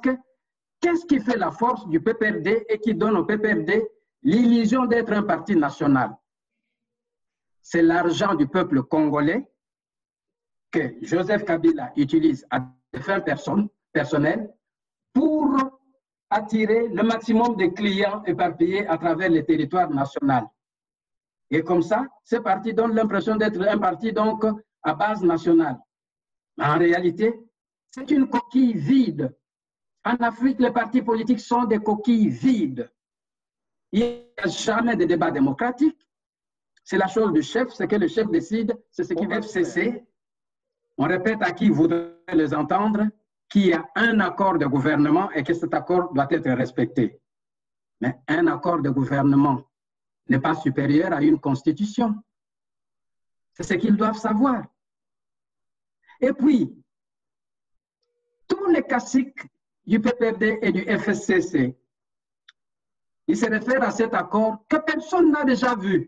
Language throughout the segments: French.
que qu'est-ce qui fait la force du PPRD et qui donne au PPRD l'illusion d'être un parti national? C'est l'argent du peuple congolais que Joseph Kabila utilise à des fins personnelles pour attirer le maximum de clients éparpillés à travers les territoires nationaux. Et comme ça, ce parti donne l'impression d'être un parti donc à base nationale. Mais en réalité, c'est une coquille vide. En Afrique, les partis politiques sont des coquilles vides. Il n'y a jamais de débat démocratique. C'est la chose du chef, ce que le chef décide, c'est ce qui va cesser. On répète à qui voudrait les entendre qu'il y a un accord de gouvernement et que cet accord doit être respecté. Mais un accord de gouvernement n'est pas supérieur à une constitution. C'est ce qu'ils doivent savoir. Et puis, tous les caciques du PPRD et du FSCC, ils se réfèrent à cet accord que personne n'a déjà vu.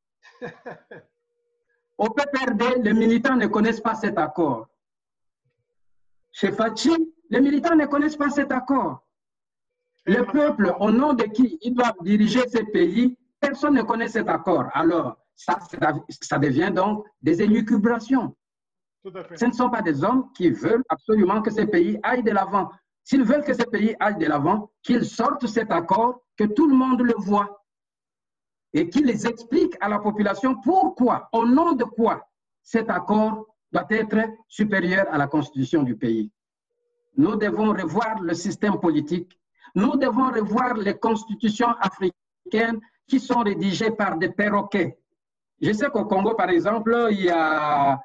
Au PPRD, les militants ne connaissent pas cet accord. Chez Fachi, les militants ne connaissent pas cet accord. Le peuple, au nom de qui ils doivent diriger ces pays, personne ne connaît cet accord. Alors, ça devient donc des élucubrations. Ce ne sont pas des hommes qui veulent absolument que ces pays aillent de l'avant. S'ils veulent que ces pays aillent de l'avant, qu'ils sortent cet accord, que tout le monde le voit et qu'ils les expliquent à la population pourquoi, au nom de quoi, cet accord doit être supérieur à la constitution du pays. Nous devons revoir le système politique. Nous devons revoir les constitutions africaines qui sont rédigées par des perroquets. Je sais qu'au Congo, par exemple, il y a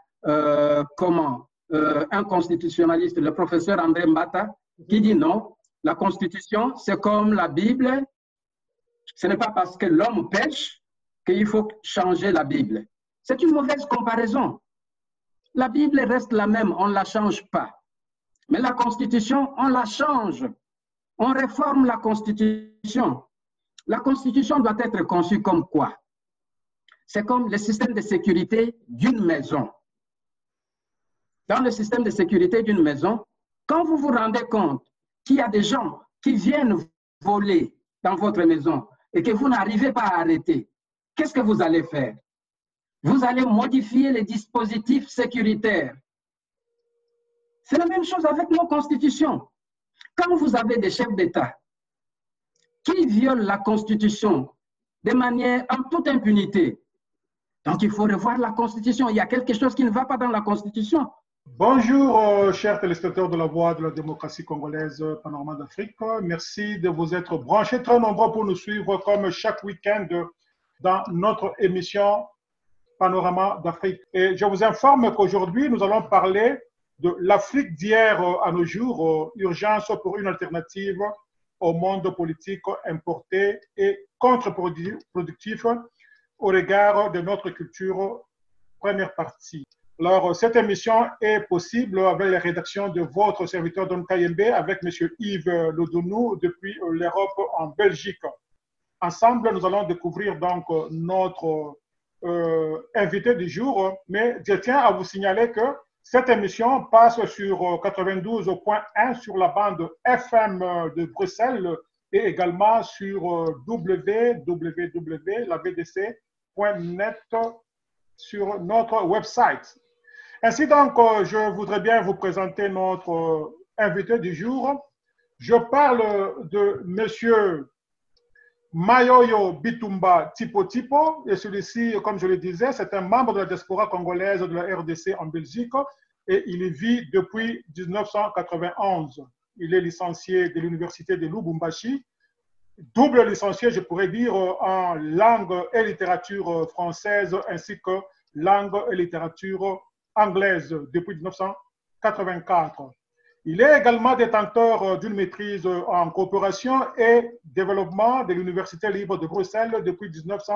un constitutionnaliste, le professeur André Mbata, qui dit non, la Constitution, c'est comme la Bible. Ce n'est pas parce que l'homme pêche qu'il faut changer la Bible. C'est une mauvaise comparaison. La Bible reste la même, on ne la change pas. Mais la Constitution, on la change. On réforme la Constitution. La Constitution doit être conçue comme quoi? C'est comme le système de sécurité d'une maison. Dans le système de sécurité d'une maison, quand vous vous rendez compte qu'il y a des gens qui viennent voler dans votre maison et que vous n'arrivez pas à arrêter, qu'est-ce que vous allez faire? Vous allez modifier les dispositifs sécuritaires. C'est la même chose avec nos constitutions. Quand vous avez des chefs d'État qui violent la Constitution de manière en toute impunité, donc il faut revoir la Constitution. Il y a quelque chose qui ne va pas dans la Constitution. Bonjour, chers téléspectateurs de la Voix de la démocratie congolaise, Panorama d'Afrique. Merci de vous être branchés très nombreux pour nous suivre comme chaque week-end dans notre émission Panorama d'Afrique. Et je vous informe qu'aujourd'hui, nous allons parler de l'Afrique d'hier à nos jours, urgence pour une alternative au monde politique importé et contre-productif au regard de notre culture, première partie. Alors, cette émission est possible avec la rédaction de votre serviteur Don Kayembe avec M. Yves Lodounou depuis l'Europe en Belgique. Ensemble, nous allons découvrir donc notre invité du jour, mais je tiens à vous signaler que cette émission passe sur 92.1 sur la bande FM de Bruxelles et également sur www.lavdc.net sur notre website. Ainsi donc, je voudrais bien vous présenter notre invité du jour. Je parle de M. Mayoyo Bitumba Tipo Tipo, et celui-ci, comme je le disais, c'est un membre de la diaspora congolaise de la RDC en Belgique et il y vit depuis 1991. Il est licencié de l'université de Lubumbashi, double licencié, je pourrais dire, en langue et littérature française ainsi que langue et littérature anglaise depuis 1984. Il est également détenteur d'une maîtrise en coopération et développement de l'Université libre de Bruxelles depuis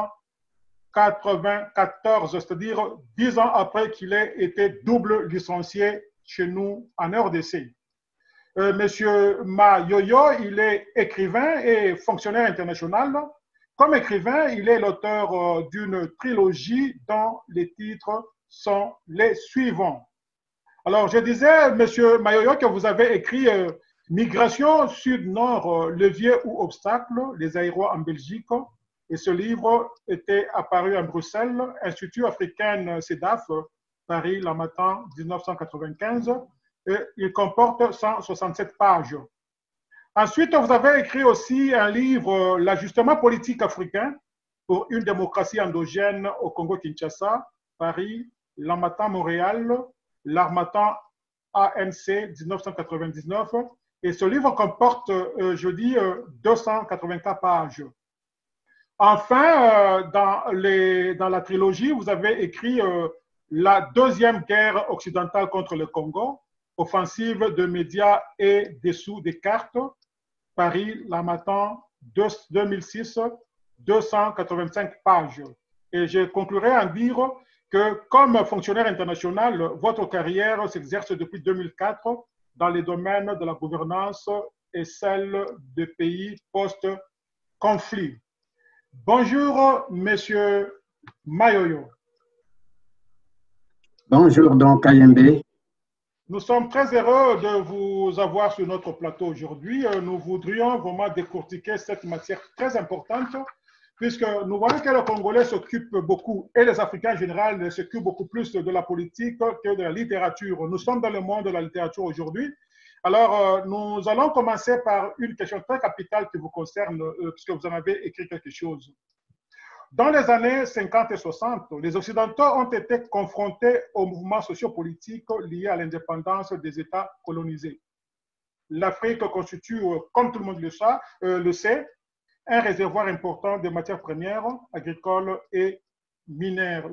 1994, c'est-à-dire 10 ans après qu'il ait été double licencié chez nous en RDC. Monsieur Mayoyo, il est écrivain et fonctionnaire international. Comme écrivain, il est l'auteur d'une trilogie dont les titres sont les suivants. Alors, je disais, Monsieur Mayoyo, que vous avez écrit Migration sud-nord, levier ou obstacle, les aéros en Belgique. Et ce livre était apparu à Bruxelles, Institut africain CEDAF, Paris, Lamatan, 1995. Et il comporte 167 pages. Ensuite, vous avez écrit aussi un livre, L'ajustement politique africain pour une démocratie endogène au Congo-Kinshasa, Paris, Lamatan, Montréal, l'Harmattan ANC 1999. Et ce livre comporte, 284 pages. Enfin, dans la trilogie, vous avez écrit La deuxième guerre occidentale contre le Congo, offensive de médias et dessous des cartes, Paris, Lamatan, 2006, 285 pages. Et je conclurai en dire que comme fonctionnaire international, votre carrière s'exerce depuis 2004 dans les domaines de la gouvernance et celle des pays post-conflit. Bonjour, Monsieur Mayoyo. Bonjour, donc, Kayembe. Nous sommes très heureux de vous avoir sur notre plateau aujourd'hui. Nous voudrions vraiment décortiquer cette matière très importante, puisque nous voyons que les Congolais s'occupent beaucoup, et les Africains en général s'occupent beaucoup plus de la politique que de la littérature. Nous sommes dans le monde de la littérature aujourd'hui. Alors, nous allons commencer par une question très capitale qui vous concerne, puisque vous en avez écrit quelque chose. Dans les années 50 et 60, les Occidentaux ont été confrontés aux mouvements sociopolitiques liés à l'indépendance des États colonisés. L'Afrique constitue, comme tout le monde le sait, un réservoir important de matières premières, agricoles et minières.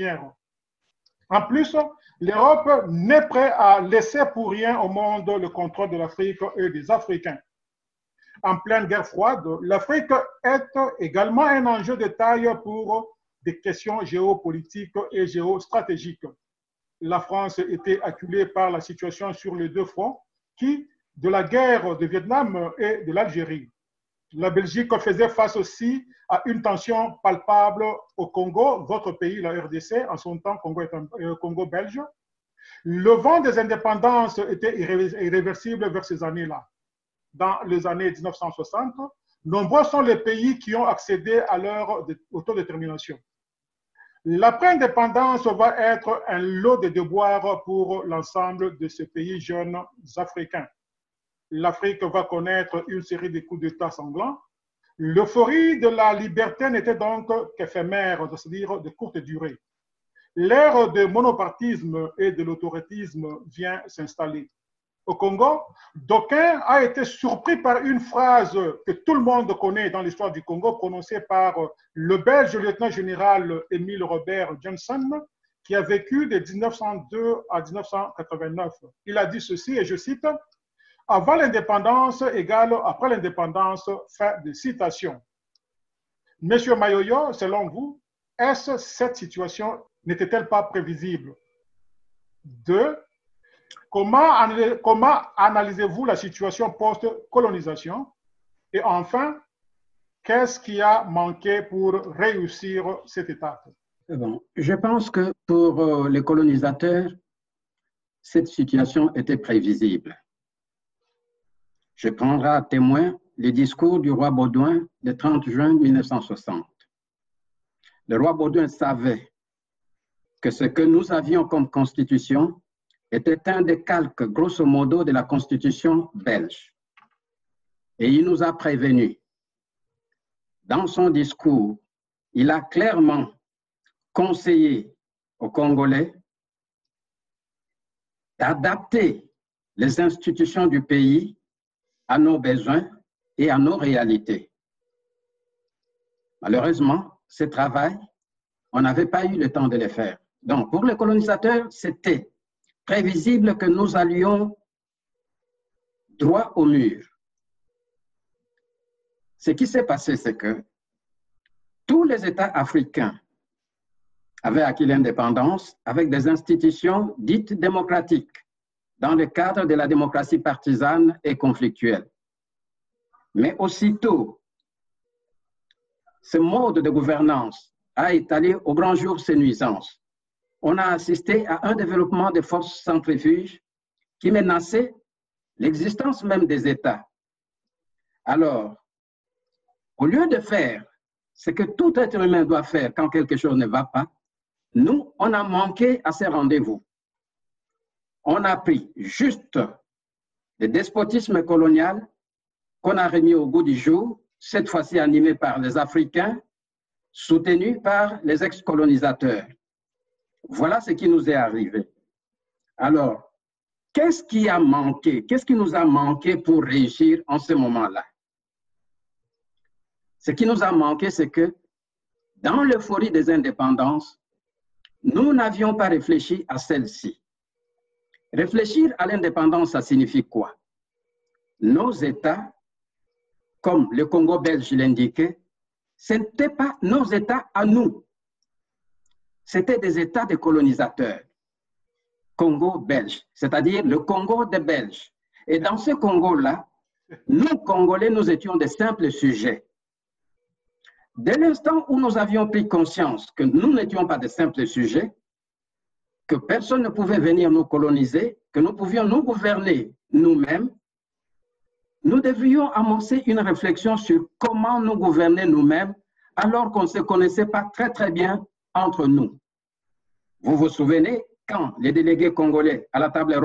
En plus, l'Europe n'est prête à laisser pour rien au monde le contrôle de l'Afrique et des Africains. En pleine guerre froide, l'Afrique est également un enjeu de taille pour des questions géopolitiques et géostratégiques. La France était acculée par la situation sur les deux fronts, de la guerre du Vietnam et de l'Algérie. La Belgique faisait face aussi à une tension palpable au Congo, votre pays, la RDC, en son temps Congo belge. Le vent des indépendances était irréversible vers ces années-là. Dans les années 1960, nombreux sont les pays qui ont accédé à leur autodétermination. L'après-indépendance va être un lot de devoirs pour l'ensemble de ces pays jeunes africains. L'Afrique va connaître une série de coups d'État sanglants. L'euphorie de la liberté n'était donc qu'éphémère, c'est-à-dire de courte durée. L'ère du monopartisme et de l'autoritarisme vient s'installer. Au Congo, d'aucuns a été surpris par une phrase que tout le monde connaît dans l'histoire du Congo, prononcée par le Belge lieutenant-général Émile Robert Johnson, qui a vécu de 1902 à 1989. Il a dit ceci, et je cite, « Avant l'indépendance égale après l'indépendance », fin de citation. Monsieur Mayoyo, selon vous, est-ce cette situation n'était-elle pas prévisible? 2. Comment analysez-vous la situation post-colonisation? Et enfin, qu'est-ce qui a manqué pour réussir cette étape? Bon, je pense que pour les colonisateurs, cette situation était prévisible. Je prendrai à témoin les discours du roi Baudouin le 30 juin 1960. Le roi Baudouin savait que ce que nous avions comme constitution était un des calques, grosso modo, de la constitution belge. Et il nous a prévenus. Dans son discours, il a clairement conseillé aux Congolais d'adapter les institutions du pays à nos besoins et à nos réalités. Malheureusement, ce travail, on n'avait pas eu le temps de le faire. Donc, pour les colonisateurs, c'était prévisible que nous allions droit au mur. Ce qui s'est passé, c'est que tous les États africains avaient acquis l'indépendance avec des institutions dites démocratiques dans le cadre de la démocratie partisane et conflictuelle. Mais aussitôt, ce mode de gouvernance a étalé au grand jour ses nuisances. On a assisté à un développement des forces centrifuges qui menaçaient l'existence même des États. Alors, au lieu de faire ce que tout être humain doit faire quand quelque chose ne va pas, nous, on a manqué à ces rendez-vous. On a pris juste le despotisme colonial qu'on a remis au goût du jour, cette fois-ci animé par les Africains, soutenu par les ex-colonisateurs. Voilà ce qui nous est arrivé. Alors, qu'est-ce qui a manqué? Qu'est-ce qui nous a manqué pour réussir en ce moment-là? Ce qui nous a manqué, c'est que dans l'euphorie des indépendances, nous n'avions pas réfléchi à celle-ci. Réfléchir à l'indépendance, ça signifie quoi? Nos États, comme le Congo belge l'indiquait, ce n'étaient pas nos États à nous. C'était des États de colonisateurs. Congo belge, c'est-à-dire le Congo des Belges. Et dans ce Congo-là, nous, Congolais, nous étions des simples sujets. Dès l'instant où nous avions pris conscience que nous n'étions pas de simples sujets, que personne ne pouvait venir nous coloniser, que nous pouvions nous gouverner nous-mêmes, nous devions amorcer une réflexion sur comment nous gouverner nous-mêmes alors qu'on ne se connaissait pas très bien entre nous. Vous vous souvenez, quand les délégués congolais à la table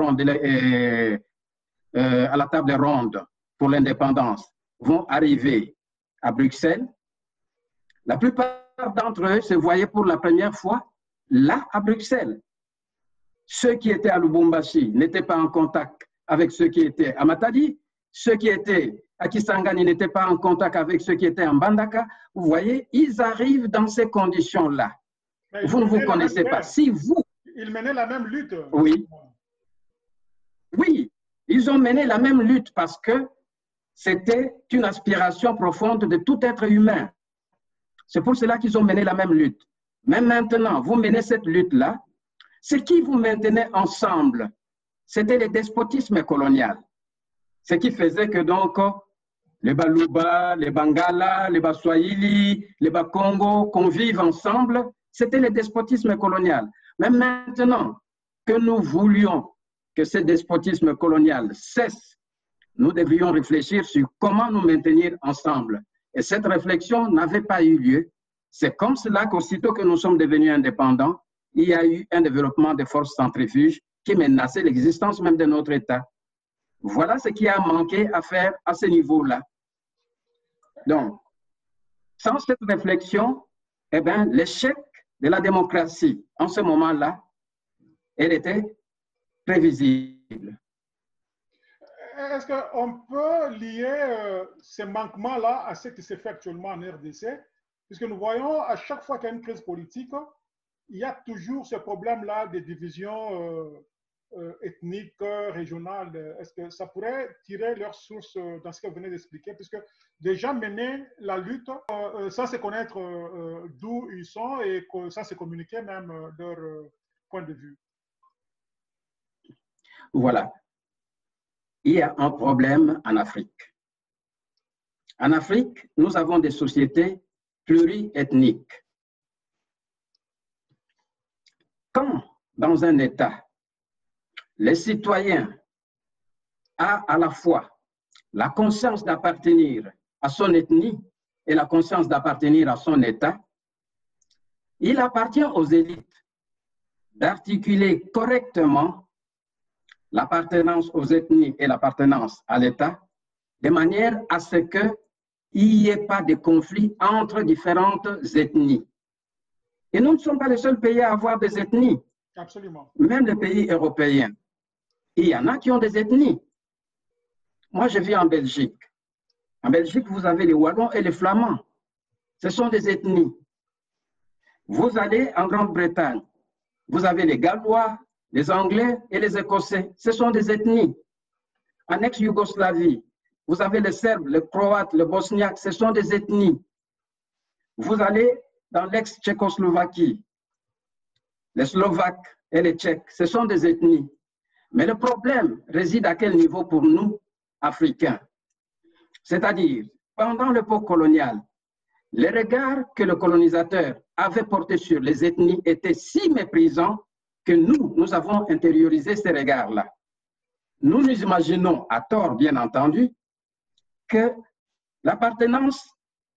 ronde pour l'indépendance vont arriver à Bruxelles, la plupart d'entre eux se voyaient pour la première fois là à Bruxelles. Ceux qui étaient à Lubumbashi n'étaient pas en contact avec ceux qui étaient à Matadi, ceux qui étaient à Kisangani n'étaient pas en contact avec ceux qui étaient en Bandaka. Vous voyez, ils arrivent dans ces conditions-là. Vous ne vous connaissez pas. Si vous... Ils menaient la même lutte. Oui. Oui, ils ont mené la même lutte parce que c'était une aspiration profonde de tout être humain. C'est pour cela qu'ils ont mené la même lutte. Mais maintenant, vous menez cette lutte-là. Ce qui vous maintenait ensemble, c'était le despotisme colonial. Ce qui faisait que donc les Baluba, les Bangala, les Baswahili, les Bakongo convivent ensemble, c'était le despotisme colonial. Mais maintenant que nous voulions que ce despotisme colonial cesse, nous devrions réfléchir sur comment nous maintenir ensemble. Et cette réflexion n'avait pas eu lieu. C'est comme cela qu'aussitôt que nous sommes devenus indépendants, il y a eu un développement des forces centrifuges qui menaçaient l'existence même de notre État. Voilà ce qui a manqué à faire à ce niveau-là. Donc, sans cette réflexion, eh bien, l'échec de la démocratie en ce moment-là, elle était prévisible. Est-ce qu'on peut lier ces manquements-là à ce qui se fait actuellement en RDC? Puisque nous voyons à chaque fois qu'il y a une crise politique, il y a toujours ce problème-là de divisions ethniques, régionales. Est-ce que ça pourrait tirer leur source dans ce que vous venez d'expliquer? Puisque déjà mener la lutte, ça c'est connaître d'où ils sont et ça c'est communiquer même leur point de vue. Voilà. Il y a un problème en Afrique. En Afrique, nous avons des sociétés pluriethniques. Quand, dans un État, les citoyens ont à la fois la conscience d'appartenir à son ethnie et la conscience d'appartenir à son État, il appartient aux élites d'articuler correctement l'appartenance aux ethnies et l'appartenance à l'État, de manière à ce qu'il n'y ait pas de conflit entre différentes ethnies. Et nous ne sommes pas les seuls pays à avoir des ethnies. Absolument. Même les pays européens. Il y en a qui ont des ethnies. Moi, je vis en Belgique. En Belgique, vous avez les Wallons et les Flamands. Ce sont des ethnies. Vous allez en Grande-Bretagne. Vous avez les Gallois, les Anglais et les Écossais. Ce sont des ethnies. En ex-Yougoslavie, vous avez les Serbes, les Croates, les Bosniaques. Ce sont des ethnies. Vous allez dans l'ex-Tchécoslovaquie, les Slovaques et les Tchèques. Ce sont des ethnies. Mais le problème réside à quel niveau pour nous, Africains? C'est-à-dire, pendant l'époque coloniale, les regards que le colonisateur avait portés sur les ethnies étaient si méprisants que nous avons intériorisé ces regards-là. nous nous imaginons, à tort bien entendu, que l'appartenance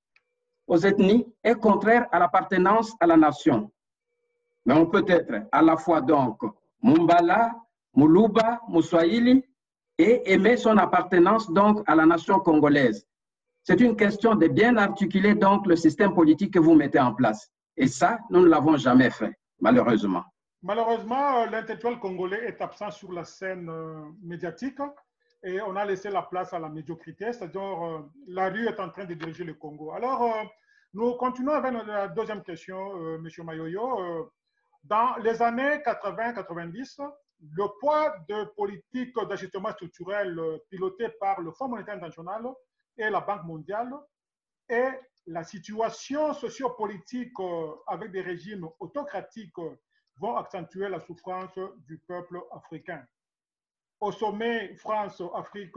aux ethnies est contraire à l'appartenance à la nation. Mais on peut être à la fois donc Mumbala, Muluba, Muswahili et aimer son appartenance donc à la nation congolaise. C'est une question de bien articuler donc le système politique que vous mettez en place. Et ça, nous ne l'avons jamais fait, malheureusement. Malheureusement, l'intellectuel congolais est absent sur la scène médiatique et on a laissé la place à la médiocrité, c'est-à-dire la rue est en train de diriger le Congo. Alors, nous continuons avec la deuxième question, M. Mayoyo. Dans les années 80-90, le poids de politiques d'ajustement structurel pilotées par le Fonds monétaire international et la Banque mondiale et la situation sociopolitique avec des régimes autocratiques vont accentuer la souffrance du peuple africain. Au sommet France-Afrique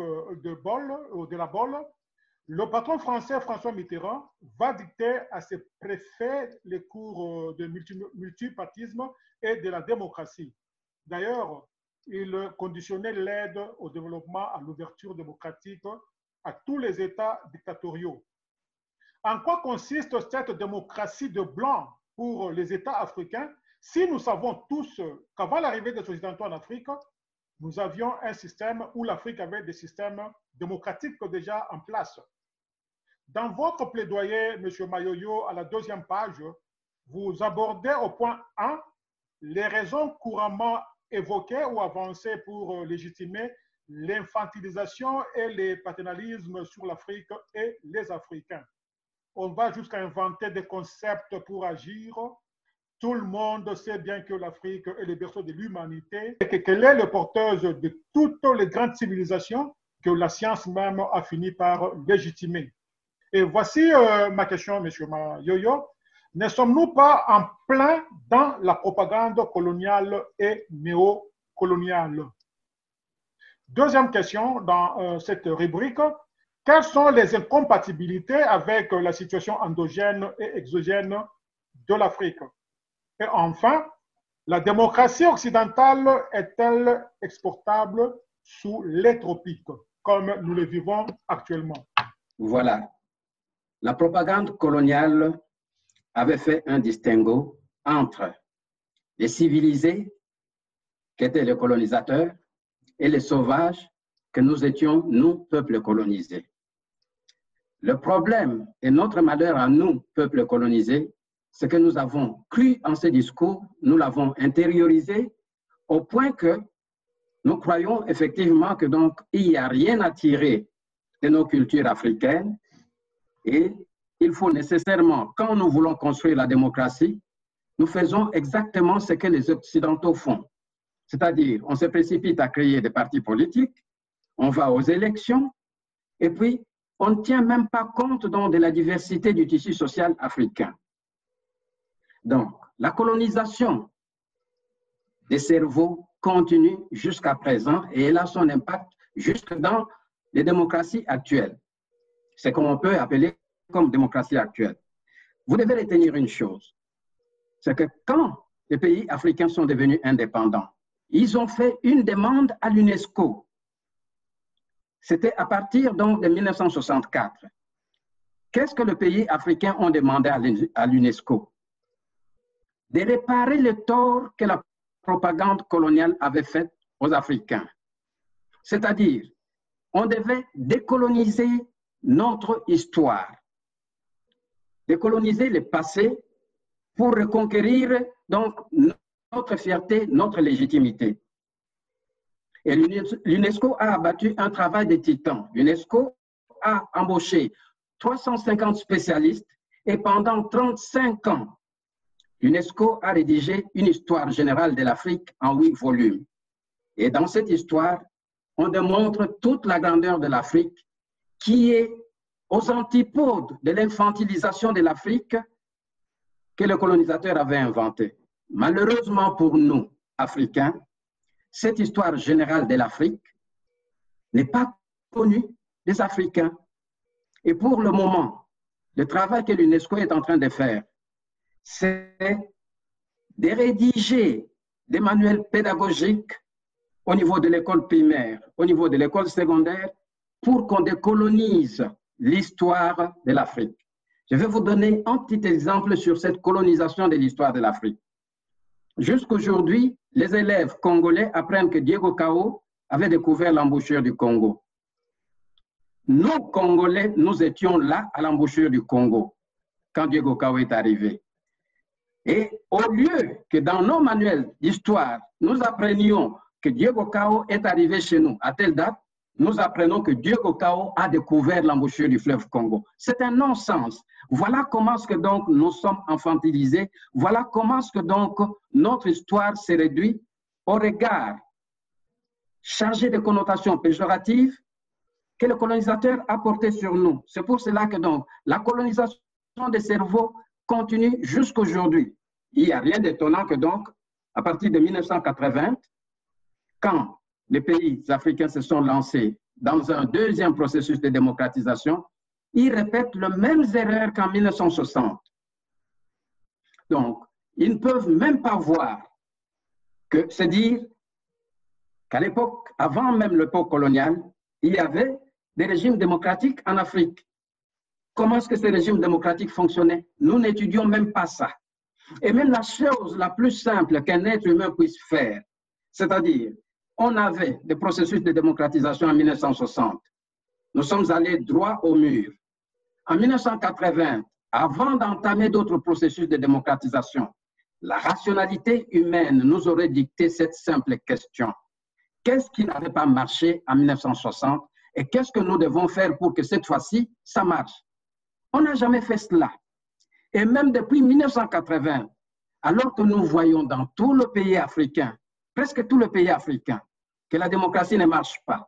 de la Bolle, le patron français François Mitterrand va dicter à ses préfets les cours de multipartisme et de la démocratie. D'ailleurs, il conditionnait l'aide au développement à l'ouverture démocratique à tous les États dictatoriaux. En quoi consiste cette démocratie de blanc pour les États africains si nous savons tous qu'avant l'arrivée des Occidentaux en Afrique, nous avions un système où l'Afrique avait des systèmes démocratiques déjà en place? Dans votre plaidoyer, M. Mayoyo, à la deuxième page, vous abordez au point 1 les raisons couramment évoquées ou avancées pour légitimer l'infantilisation et les paternalismes sur l'Afrique et les Africains. On va jusqu'à inventer des concepts pour agir. Tout le monde sait bien que l'Afrique est le berceau de l'humanité et qu'elle est le porteuse de toutes les grandes civilisations que la science même a fini par légitimer. Et voici ma question, M. Mayoyo. Ne sommes-nous pas en plein dans la propagande coloniale et néocoloniale? Deuxième question dans cette rubrique. Quelles sont les incompatibilités avec la situation endogène et exogène de l'Afrique? Et enfin, la démocratie occidentale est-elle exportable sous les tropiques, comme nous le vivons actuellement? Voilà. La propagande coloniale avait fait un distinguo entre les civilisés, qui étaient les colonisateurs, et les sauvages, que nous étions, nous, peuples colonisés. Le problème et notre malheur à nous, peuples colonisés, c'est que nous avons cru en ces discours, nous l'avons intériorisé au point que nous croyons effectivement que donc il n'y a rien à tirer de nos cultures africaines et il faut nécessairement, quand nous voulons construire la démocratie, nous faisons exactement ce que les Occidentaux font. C'est-à-dire, on se précipite à créer des partis politiques, on va aux élections et puis on ne tient même pas compte donc de la diversité du tissu social africain. Donc, la colonisation des cerveaux continue jusqu'à présent et elle a son impact jusque dans les démocraties actuelles. C'est qu'on peut appeler comme démocratie actuelle. Vous devez retenir une chose, c'est que quand les pays africains sont devenus indépendants, ils ont fait une demande à l'UNESCO. C'était à partir donc de 1964. Qu'est-ce que les pays africains ont demandé à l'UNESCO? De réparer le tort que la propagande coloniale avait fait aux Africains. C'est-à-dire, on devait décoloniser notre histoire, décoloniser le passé pour reconquérir donc notre fierté, notre légitimité. Et l'UNESCO a abattu un travail de titan. L'UNESCO a embauché 350 spécialistes et pendant 35 ans, l'UNESCO a rédigé une histoire générale de l'Afrique en 8 volumes. Et dans cette histoire, on démontre toute la grandeur de l'Afrique qui est aux antipodes de l'infantilisation de l'Afrique que le colonisateur avait inventée. Malheureusement pour nous, Africains, cette histoire générale de l'Afrique n'est pas connue des Africains. Et pour le moment, le travail que l'UNESCO est en train de faire, c'est de rédiger des manuels pédagogiques au niveau de l'école primaire, au niveau de l'école secondaire, pour qu'on décolonise l'histoire de l'Afrique. Je vais vous donner un petit exemple sur cette colonisation de l'histoire de l'Afrique. Jusqu'aujourd'hui, les élèves congolais apprennent que Diego Cao avait découvert l'embouchure du Congo. Nous, Congolais, nous étions là à l'embouchure du Congo quand Diego Cao est arrivé. Et au lieu que dans nos manuels d'histoire, nous apprenions que Diego Cao est arrivé chez nous à telle date, nous apprenons que Diego Cao a découvert l'embouchure du fleuve Congo. C'est un non-sens. Voilà comment est-ce que donc nous sommes infantilisés. Voilà comment est-ce que donc notre histoire s'est réduite au regard chargé de connotations péjoratives que le colonisateur a porté sur nous. C'est pour cela que donc la colonisation des cerveaux continue jusqu'aujourd'hui. Il n'y a rien d'étonnant que donc, à partir de 1980, quand les pays africains se sont lancés dans un deuxième processus de démocratisation, ils répètent les mêmes erreurs qu'en 1960. Donc, ils ne peuvent même pas voir que c'est dire qu'à l'époque, avant même l'époque coloniale, il y avait des régimes démocratiques en Afrique. Comment est-ce que ces régimes démocratiques fonctionnaient? Nous n'étudions même pas ça. Et même la chose la plus simple qu'un être humain puisse faire, c'est-à-dire, on avait des processus de démocratisation en 1960. Nous sommes allés droit au mur. En 1980, avant d'entamer d'autres processus de démocratisation, la rationalité humaine nous aurait dicté cette simple question. Qu'est-ce qui n'avait pas marché en 1960 et qu'est-ce que nous devons faire pour que cette fois-ci, ça marche? On n'a jamais fait cela. Et même depuis 1980, alors que nous voyons dans tout le pays africain, presque tout le pays africain, que la démocratie ne marche pas,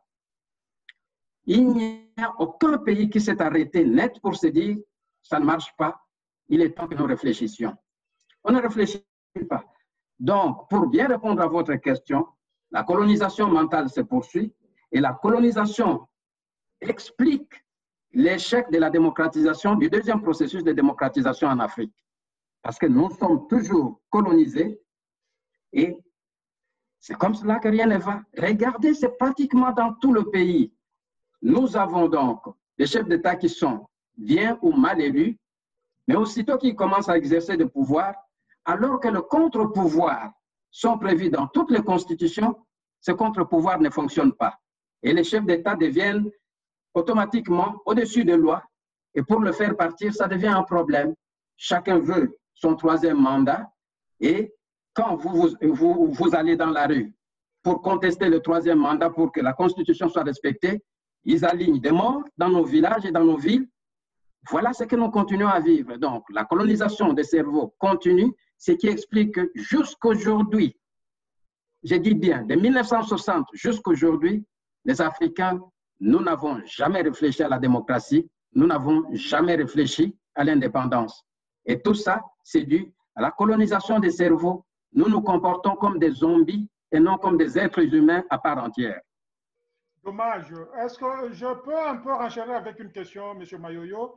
il n'y a aucun pays qui s'est arrêté net pour se dire « ça ne marche pas, il est temps que nous réfléchissions ». On ne réfléchit pas. Donc, pour bien répondre à votre question, la colonisation mentale se poursuit et la colonisation explique l'échec de la démocratisation, du deuxième processus de démocratisation en Afrique. Parce que nous sommes toujours colonisés et c'est comme cela que rien ne va. Regardez, c'est pratiquement dans tout le pays. Nous avons donc des chefs d'État qui sont bien ou mal élus, mais aussitôt qu'ils commencent à exercer le pouvoir, alors que le contre-pouvoir sont prévus dans toutes les constitutions, ce contre-pouvoir ne fonctionne pas. Et les chefs d'État deviennent automatiquement au-dessus des lois. Et pour le faire partir, ça devient un problème. Chacun veut son troisième mandat. Et quand vous allez dans la rue pour contester le troisième mandat pour que la Constitution soit respectée, ils alignent des morts dans nos villages et dans nos villes. Voilà ce que nous continuons à vivre. Donc, la colonisation des cerveaux continue, ce qui explique que jusqu'aujourd'hui, j'ai dit bien, de 1960 jusqu'aujourd'hui, les Africains, nous n'avons jamais réfléchi à la démocratie, nous n'avons jamais réfléchi à l'indépendance. Et tout ça, c'est dû à la colonisation des cerveaux. Nous nous comportons comme des zombies et non comme des êtres humains à part entière. Dommage. Est-ce que je peux un peu enchaîner avec une question, M. Mayoyo?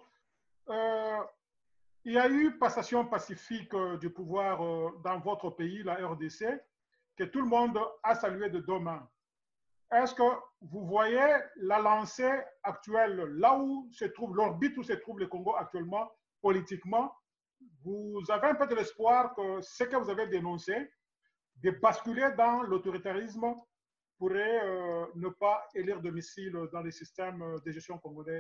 Il y a eu passation pacifique du pouvoir dans votre pays, la RDC, que tout le monde a salué de deux mains. Est-ce que vous voyez la lancée actuelle, là où se trouve l'orbite où se trouve le Congo actuellement, politiquement? Vous avez un peu de l'espoir que ce que vous avez dénoncé, de basculer dans l'autoritarisme, pourrait ne pas élire domicile dans les systèmes de gestion congolais?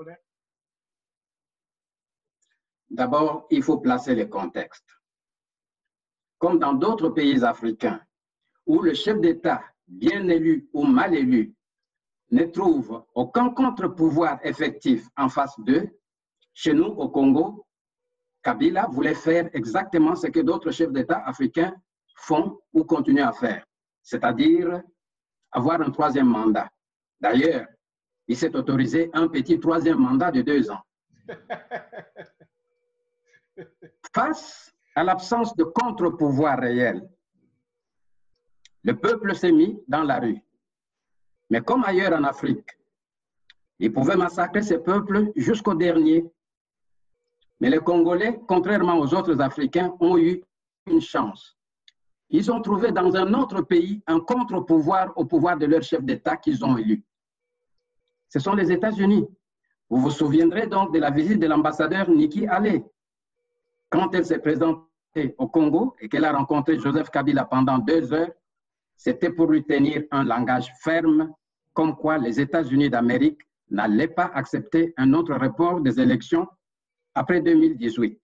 D'abord, il faut placer le contexte. Comme dans d'autres pays africains, où le chef d'État, bien élu ou mal élu, ne trouve aucun contre-pouvoir effectif en face d'eux, chez nous, au Congo, Kabila voulait faire exactement ce que d'autres chefs d'État africains font ou continuent à faire, c'est-à-dire avoir un troisième mandat. D'ailleurs, il s'est autorisé un petit troisième mandat de 2 ans. Face à l'absence de contre-pouvoir réel, le peuple s'est mis dans la rue. Mais comme ailleurs en Afrique, ils pouvaient massacrer ces peuples jusqu'au dernier. Mais les Congolais, contrairement aux autres Africains, ont eu une chance. Ils ont trouvé dans un autre pays un contre-pouvoir au pouvoir de leur chef d'État qu'ils ont élu. Ce sont les États-Unis. Vous vous souviendrez donc de la visite de l'ambassadeur Nikki Haley. Quand elle s'est présentée au Congo et qu'elle a rencontré Joseph Kabila pendant 2 heures, c'était pour lui tenir un langage ferme, comme quoi les États-Unis d'Amérique n'allaient pas accepter un autre report des élections après 2018.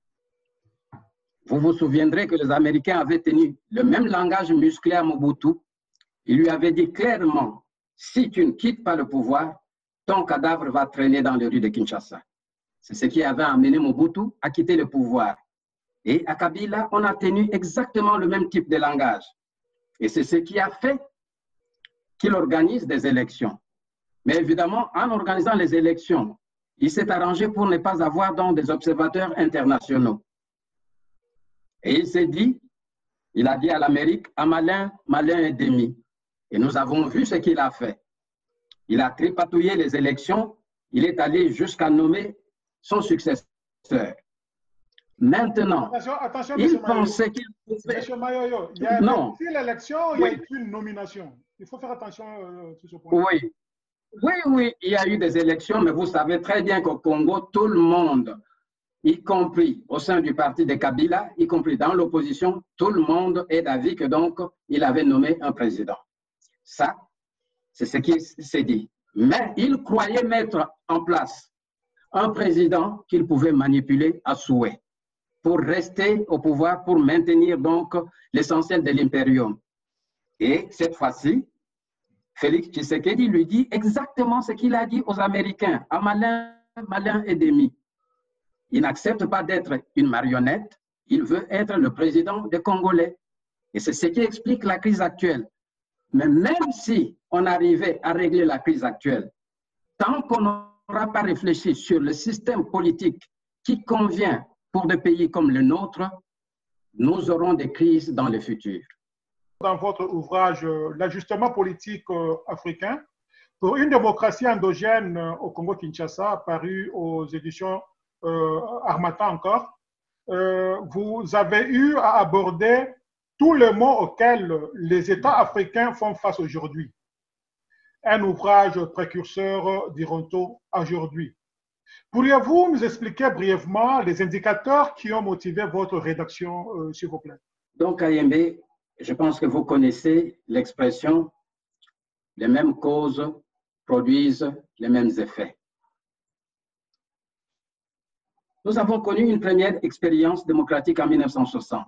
Vous vous souviendrez que les Américains avaient tenu le même langage musclé à Mobutu. Ils lui avaient dit clairement, si tu ne quittes pas le pouvoir, ton cadavre va traîner dans les rues de Kinshasa. C'est ce qui avait amené Mobutu à quitter le pouvoir. Et à Kabila, on a tenu exactement le même type de langage. Et c'est ce qui a fait qu'il organise des élections. Mais évidemment, en organisant les élections, il s'est arrangé pour ne pas avoir donc des observateurs internationaux. Et il s'est dit, il a dit à l'Amérique, à malin, malin et demi. Et nous avons vu ce qu'il a fait. Il a tripatouillé les élections, il est allé jusqu'à nommer son successeur. Maintenant, attention, il pensait qu'il pouvait... Monsieur Mayoyo, il y a l'élection, il y a une nomination. Il faut faire attention sur ce point. Oui. Oui, il y a eu des élections, mais vous savez très bien qu'au Congo, tout le monde, y compris au sein du parti de Kabila, y compris dans l'opposition, tout le monde est d'avis que donc il avait nommé un président. Ça, c'est ce qui s'est dit. Mais il croyait mettre en place un président qu'il pouvait manipuler à souhait pour rester au pouvoir, pour maintenir donc l'essentiel de l'impérium. Et cette fois-ci, Félix Tshisekedi lui dit exactement ce qu'il a dit aux Américains, à malin, malin et demi. Il n'accepte pas d'être une marionnette, il veut être le président des Congolais. Et c'est ce qui explique la crise actuelle. Mais même si on arrivait à régler la crise actuelle, tant qu'on n'aura pas réfléchi sur le système politique qui convient pour des pays comme le nôtre, nous aurons des crises dans le futur. Dans votre ouvrage « L'ajustement politique africain pour une démocratie endogène au Congo-Kinshasa » paru aux éditions Harmattan encore, vous avez eu à aborder tous les maux auxquels les États africains font face aujourd'hui. Un ouvrage précurseur, diront-on, aujourd'hui. Pourriez-vous nous expliquer brièvement les indicateurs qui ont motivé votre rédaction, s'il vous plaît? Donc, Ayembe, je pense que vous connaissez l'expression « les mêmes causes produisent les mêmes effets ». Nous avons connu une première expérience démocratique en 1960.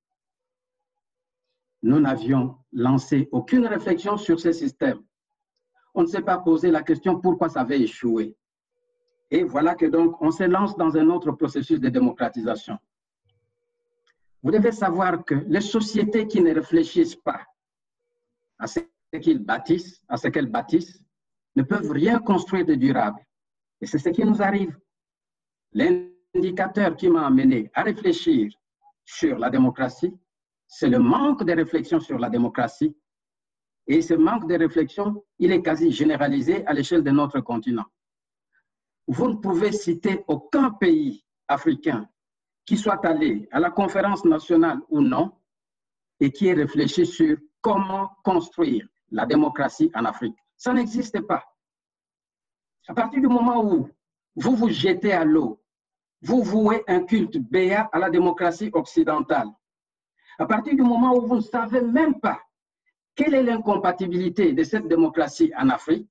Nous n'avions lancé aucune réflexion sur ce système. On ne s'est pas posé la question pourquoi ça avait échoué. Et voilà que donc on se lance dans un autre processus de démocratisation. Vous devez savoir que les sociétés qui ne réfléchissent pas à ce qu'elles bâtissent, ne peuvent rien construire de durable. Et c'est ce qui nous arrive. L'indicateur qui m'a amené à réfléchir sur la démocratie, c'est le manque de réflexion sur la démocratie. Et ce manque de réflexion, il est quasi généralisé à l'échelle de notre continent. Vous ne pouvez citer aucun pays africain qui soit allé à la conférence nationale ou non et qui ait réfléchi sur comment construire la démocratie en Afrique. Ça n'existe pas. À partir du moment où vous vous jetez à l'eau, vous vouez un culte béat à la démocratie occidentale. À partir du moment où vous ne savez même pas quelle est l'incompatibilité de cette démocratie en Afrique,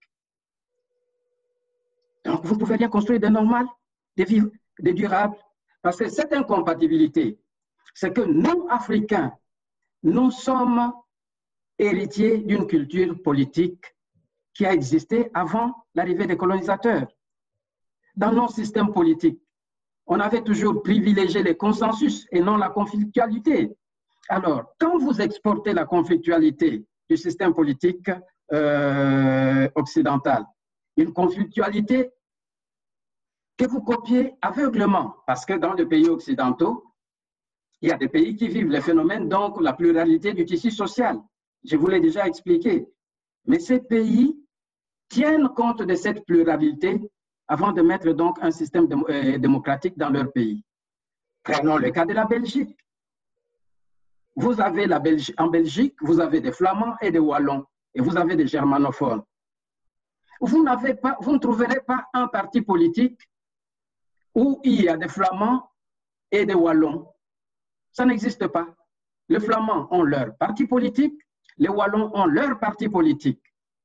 donc vous ne pouvez rien construire de normal, de durable. Parce que cette incompatibilité, c'est que nous, Africains, nous sommes héritiers d'une culture politique qui a existé avant l'arrivée des colonisateurs. Dans nos systèmes politiques, on avait toujours privilégié les consensus et non la conflictualité. Alors, quand vous exportez la conflictualité du système politique occidental, une conflictualité que vous copiez aveuglement, parce que dans les pays occidentaux, il y a des pays qui vivent les phénomènes, donc la pluralité du tissu social. Je vous l'ai déjà expliqué. Mais ces pays tiennent compte de cette pluralité avant de mettre donc un système démocratique dans leur pays. Prenons le cas de la Belgique. Vous avez en Belgique, vous avez des Flamands et des Wallons, et vous avez des germanophones. Vous ne trouverez pas un parti politique où il y a des Flamands et des Wallons. Ça n'existe pas. Les Flamands ont leur parti politique, les Wallons ont leur parti politique.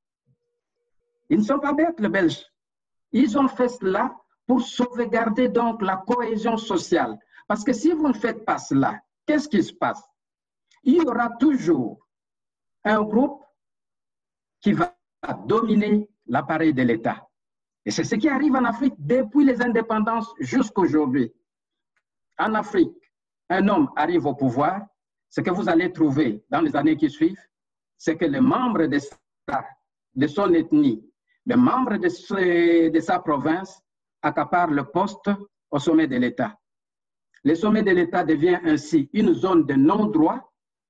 Ils ne sont pas bêtes, les Belges. Ils ont fait cela pour sauvegarder donc la cohésion sociale. Parce que si vous ne faites pas cela, qu'est-ce qui se passe? Il y aura toujours un groupe qui va dominer l'appareil de l'État. Et c'est ce qui arrive en Afrique depuis les indépendances jusqu'à aujourd'hui. En Afrique, un homme arrive au pouvoir, ce que vous allez trouver dans les années qui suivent, c'est que les membres de son ethnie, les membres de sa province accaparent le poste au sommet de l'État. Le sommet de l'État devient ainsi une zone de non-droit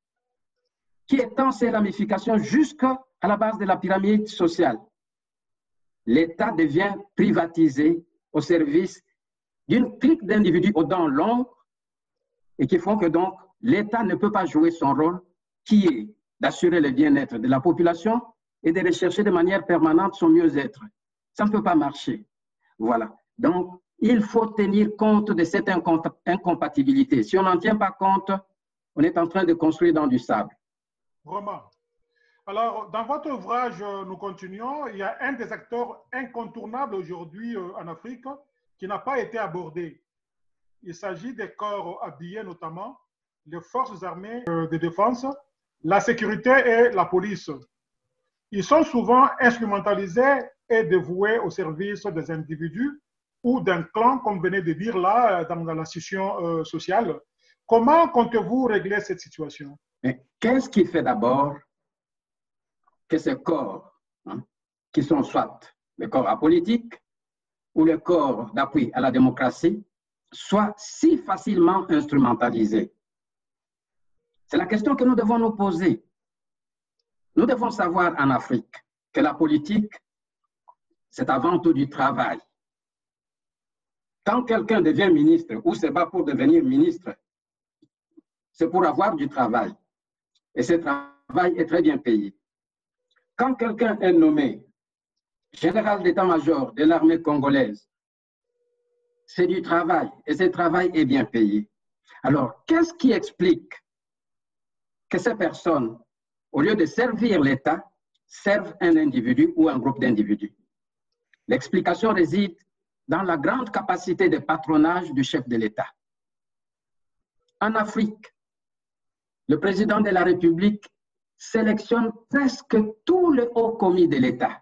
qui étend ses ramifications jusqu'à la base de la pyramide sociale. L'État devient privatisé au service d'une clique d'individus aux dents longues et qui font que donc l'État ne peut pas jouer son rôle qui est d'assurer le bien-être de la population et de rechercher de manière permanente son mieux-être. Ça ne peut pas marcher. Voilà. Donc, il faut tenir compte de cette incompatibilité. Si on n'en tient pas compte, on est en train de construire dans du sable. Vraiment. Alors, dans votre ouvrage, nous continuons. Il y a un des acteurs incontournables aujourd'hui en Afrique qui n'a pas été abordé. Il s'agit des corps habillés, notamment les forces armées de défense, la sécurité et la police. Ils sont souvent instrumentalisés et dévoués au service des individus ou d'un clan, comme venez de dire là, dans la scission sociale. Comment comptez-vous régler cette situation? Qu'est-ce qui fait d'abord que ces corps, qui sont soit les corps apolitiques ou les corps d'appui à la démocratie, soient si facilement instrumentalisés? C'est la question que nous devons nous poser. Nous devons savoir en Afrique que la politique, c'est avant tout du travail. Quand quelqu'un devient ministre ou se bat pour devenir ministre, c'est pour avoir du travail. Et ce travail est très bien payé. Quand quelqu'un est nommé général d'état-major de l'armée congolaise, c'est du travail et ce travail est bien payé. Alors, qu'est-ce qui explique que ces personnes, au lieu de servir l'État, servent un individu ou un groupe d'individus? L'explication réside dans la grande capacité de patronage du chef de l'État. En Afrique, le président de la République sélectionne presque tous les hauts commis de l'État.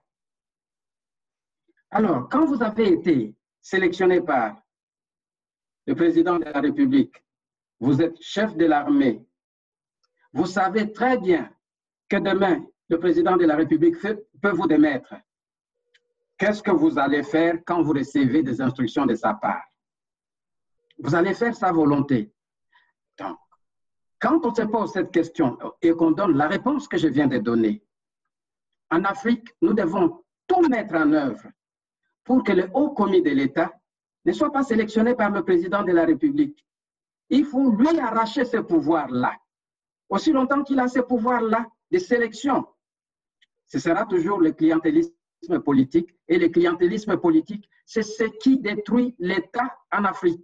Alors, quand vous avez été sélectionné par le président de la République, vous êtes chef de l'armée, vous savez très bien que demain, le président de la République peut vous démettre. Qu'est-ce que vous allez faire quand vous recevez des instructions de sa part? Vous allez faire sa volonté. Donc, quand on se pose cette question et qu'on donne la réponse que je viens de donner, en Afrique, nous devons tout mettre en œuvre pour que le haut commis de l'État ne soit pas sélectionné par le président de la République. Il faut lui arracher ce pouvoir-là. Aussi longtemps qu'il a ce pouvoir-là de sélection, ce sera toujours le clientélisme politique. Et le clientélisme politique, c'est ce qui détruit l'État en Afrique.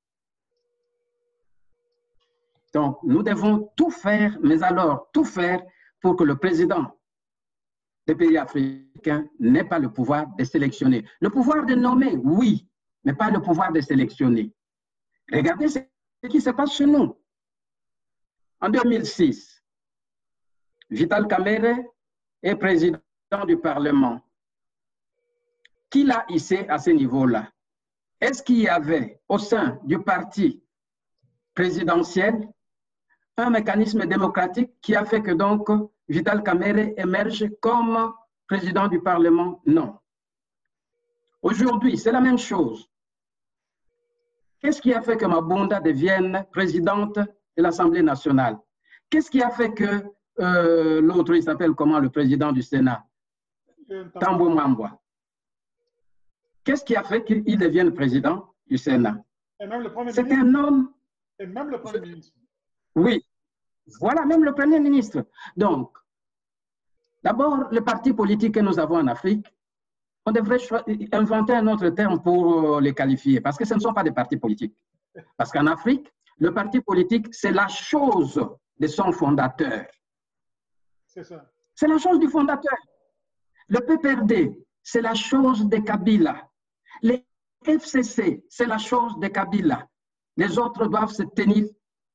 Donc, nous devons tout faire, mais alors tout faire pour que le président des pays africains n'ait pas le pouvoir de sélectionner. Le pouvoir de nommer, oui, mais pas le pouvoir de sélectionner. Regardez ce qui se passe chez nous. En 2006, Vital Kamerhe est président du Parlement. Qui l'a hissé à ce niveau-là? Est-ce qu'il y avait au sein du parti présidentiel un mécanisme démocratique qui a fait que donc Vital Kamerhe émerge comme président du Parlement? Non. Aujourd'hui, c'est la même chose. Qu'est-ce qui a fait que Mabunda devienne présidente de l'Assemblée nationale? Qu'est-ce qui a fait que l'autre, il s'appelle comment, le président du Sénat? Tambo Mwambwa. Qu'est-ce qui a fait qu'il devienne président du Sénat? C'est un homme. Et même le Premier ministre. Oui. Voilà, même le Premier ministre. Donc, d'abord, les partis politiques que nous avons en Afrique, on devrait inventer un autre terme pour les qualifier, parce que ce ne sont pas des partis politiques. Parce qu'en Afrique, le parti politique, c'est la chose de son fondateur. C'est ça. C'est la chose du fondateur. Le PPRD, c'est la chose de Kabila. Les FCC, c'est la chose de Kabila. Les autres doivent se tenir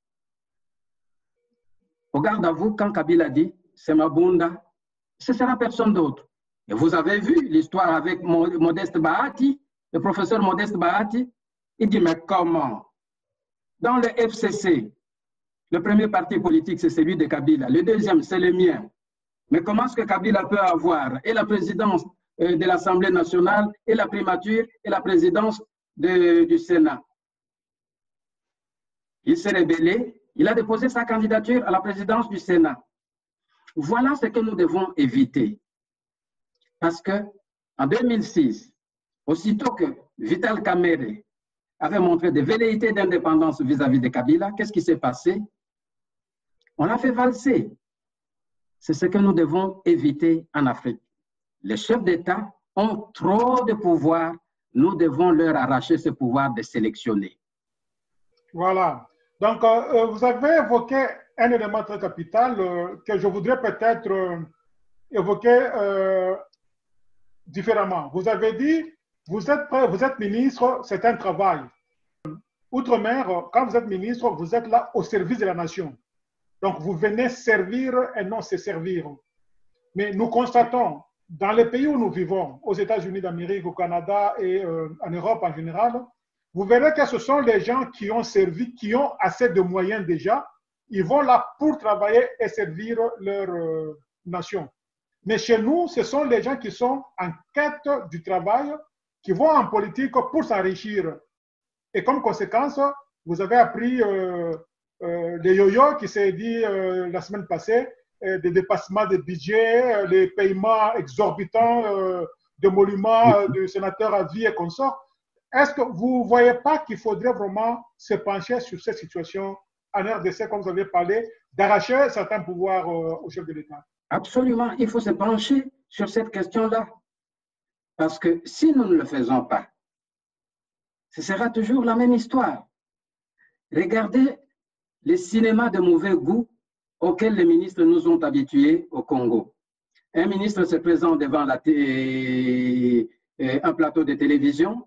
au garde à vous quand Kabila dit c'est Mabunda, ce sera personne d'autre. Et vous avez vu l'histoire avec Modeste Bahati, le professeur Modeste Bahati, il dit mais comment? Dans le FCC, le premier parti politique c'est celui de Kabila, le deuxième c'est le mien. Mais comment est-ce que Kabila peut avoir et la présidence de l'Assemblée nationale et la primature et la présidence du Sénat? Il s'est rébellé, il a déposé sa candidature à la présidence du Sénat. Voilà ce que nous devons éviter. Parce qu'en 2006, aussitôt que Vital Kamerhe avait montré des velléités d'indépendance vis-à-vis de Kabila, qu'est-ce qui s'est passé? On l'a fait valser. C'est ce que nous devons éviter en Afrique. Les chefs d'État ont trop de pouvoir, nous devons leur arracher ce pouvoir de sélectionner. Voilà. Donc, vous avez évoqué un élément très capital que je voudrais peut-être évoquer différemment. Vous avez dit, vous êtes ministre, c'est un travail. Outre-mer, quand vous êtes ministre, vous êtes là au service de la nation. Donc, vous venez servir et non se servir. Mais nous constatons, dans les pays où nous vivons, aux États-Unis d'Amérique, au Canada et en Europe en général, vous verrez que ce sont les gens qui ont servi, qui ont assez de moyens déjà. Ils vont là pour travailler et servir leur nation. Mais chez nous, ce sont les gens qui sont en quête du travail, qui vont en politique pour s'enrichir. Et comme conséquence, vous avez appris les yo-yo qui s'est dit la semaine passée, des dépassements de budget, les paiements exorbitants d'émoluments de sénateurs à vie et consorts. Est-ce que vous ne voyez pas qu'il faudrait vraiment se pencher sur cette situation en RDC, comme vous avez parlé, d'arracher certains pouvoirs au chef de l'État? Absolument, il faut se pencher sur cette question-là. Parce que si nous ne le faisons pas, ce sera toujours la même histoire. Regardez les cinémas de mauvais goût auxquels les ministres nous ont habitués au Congo. Un ministre se présente devant un plateau de télévision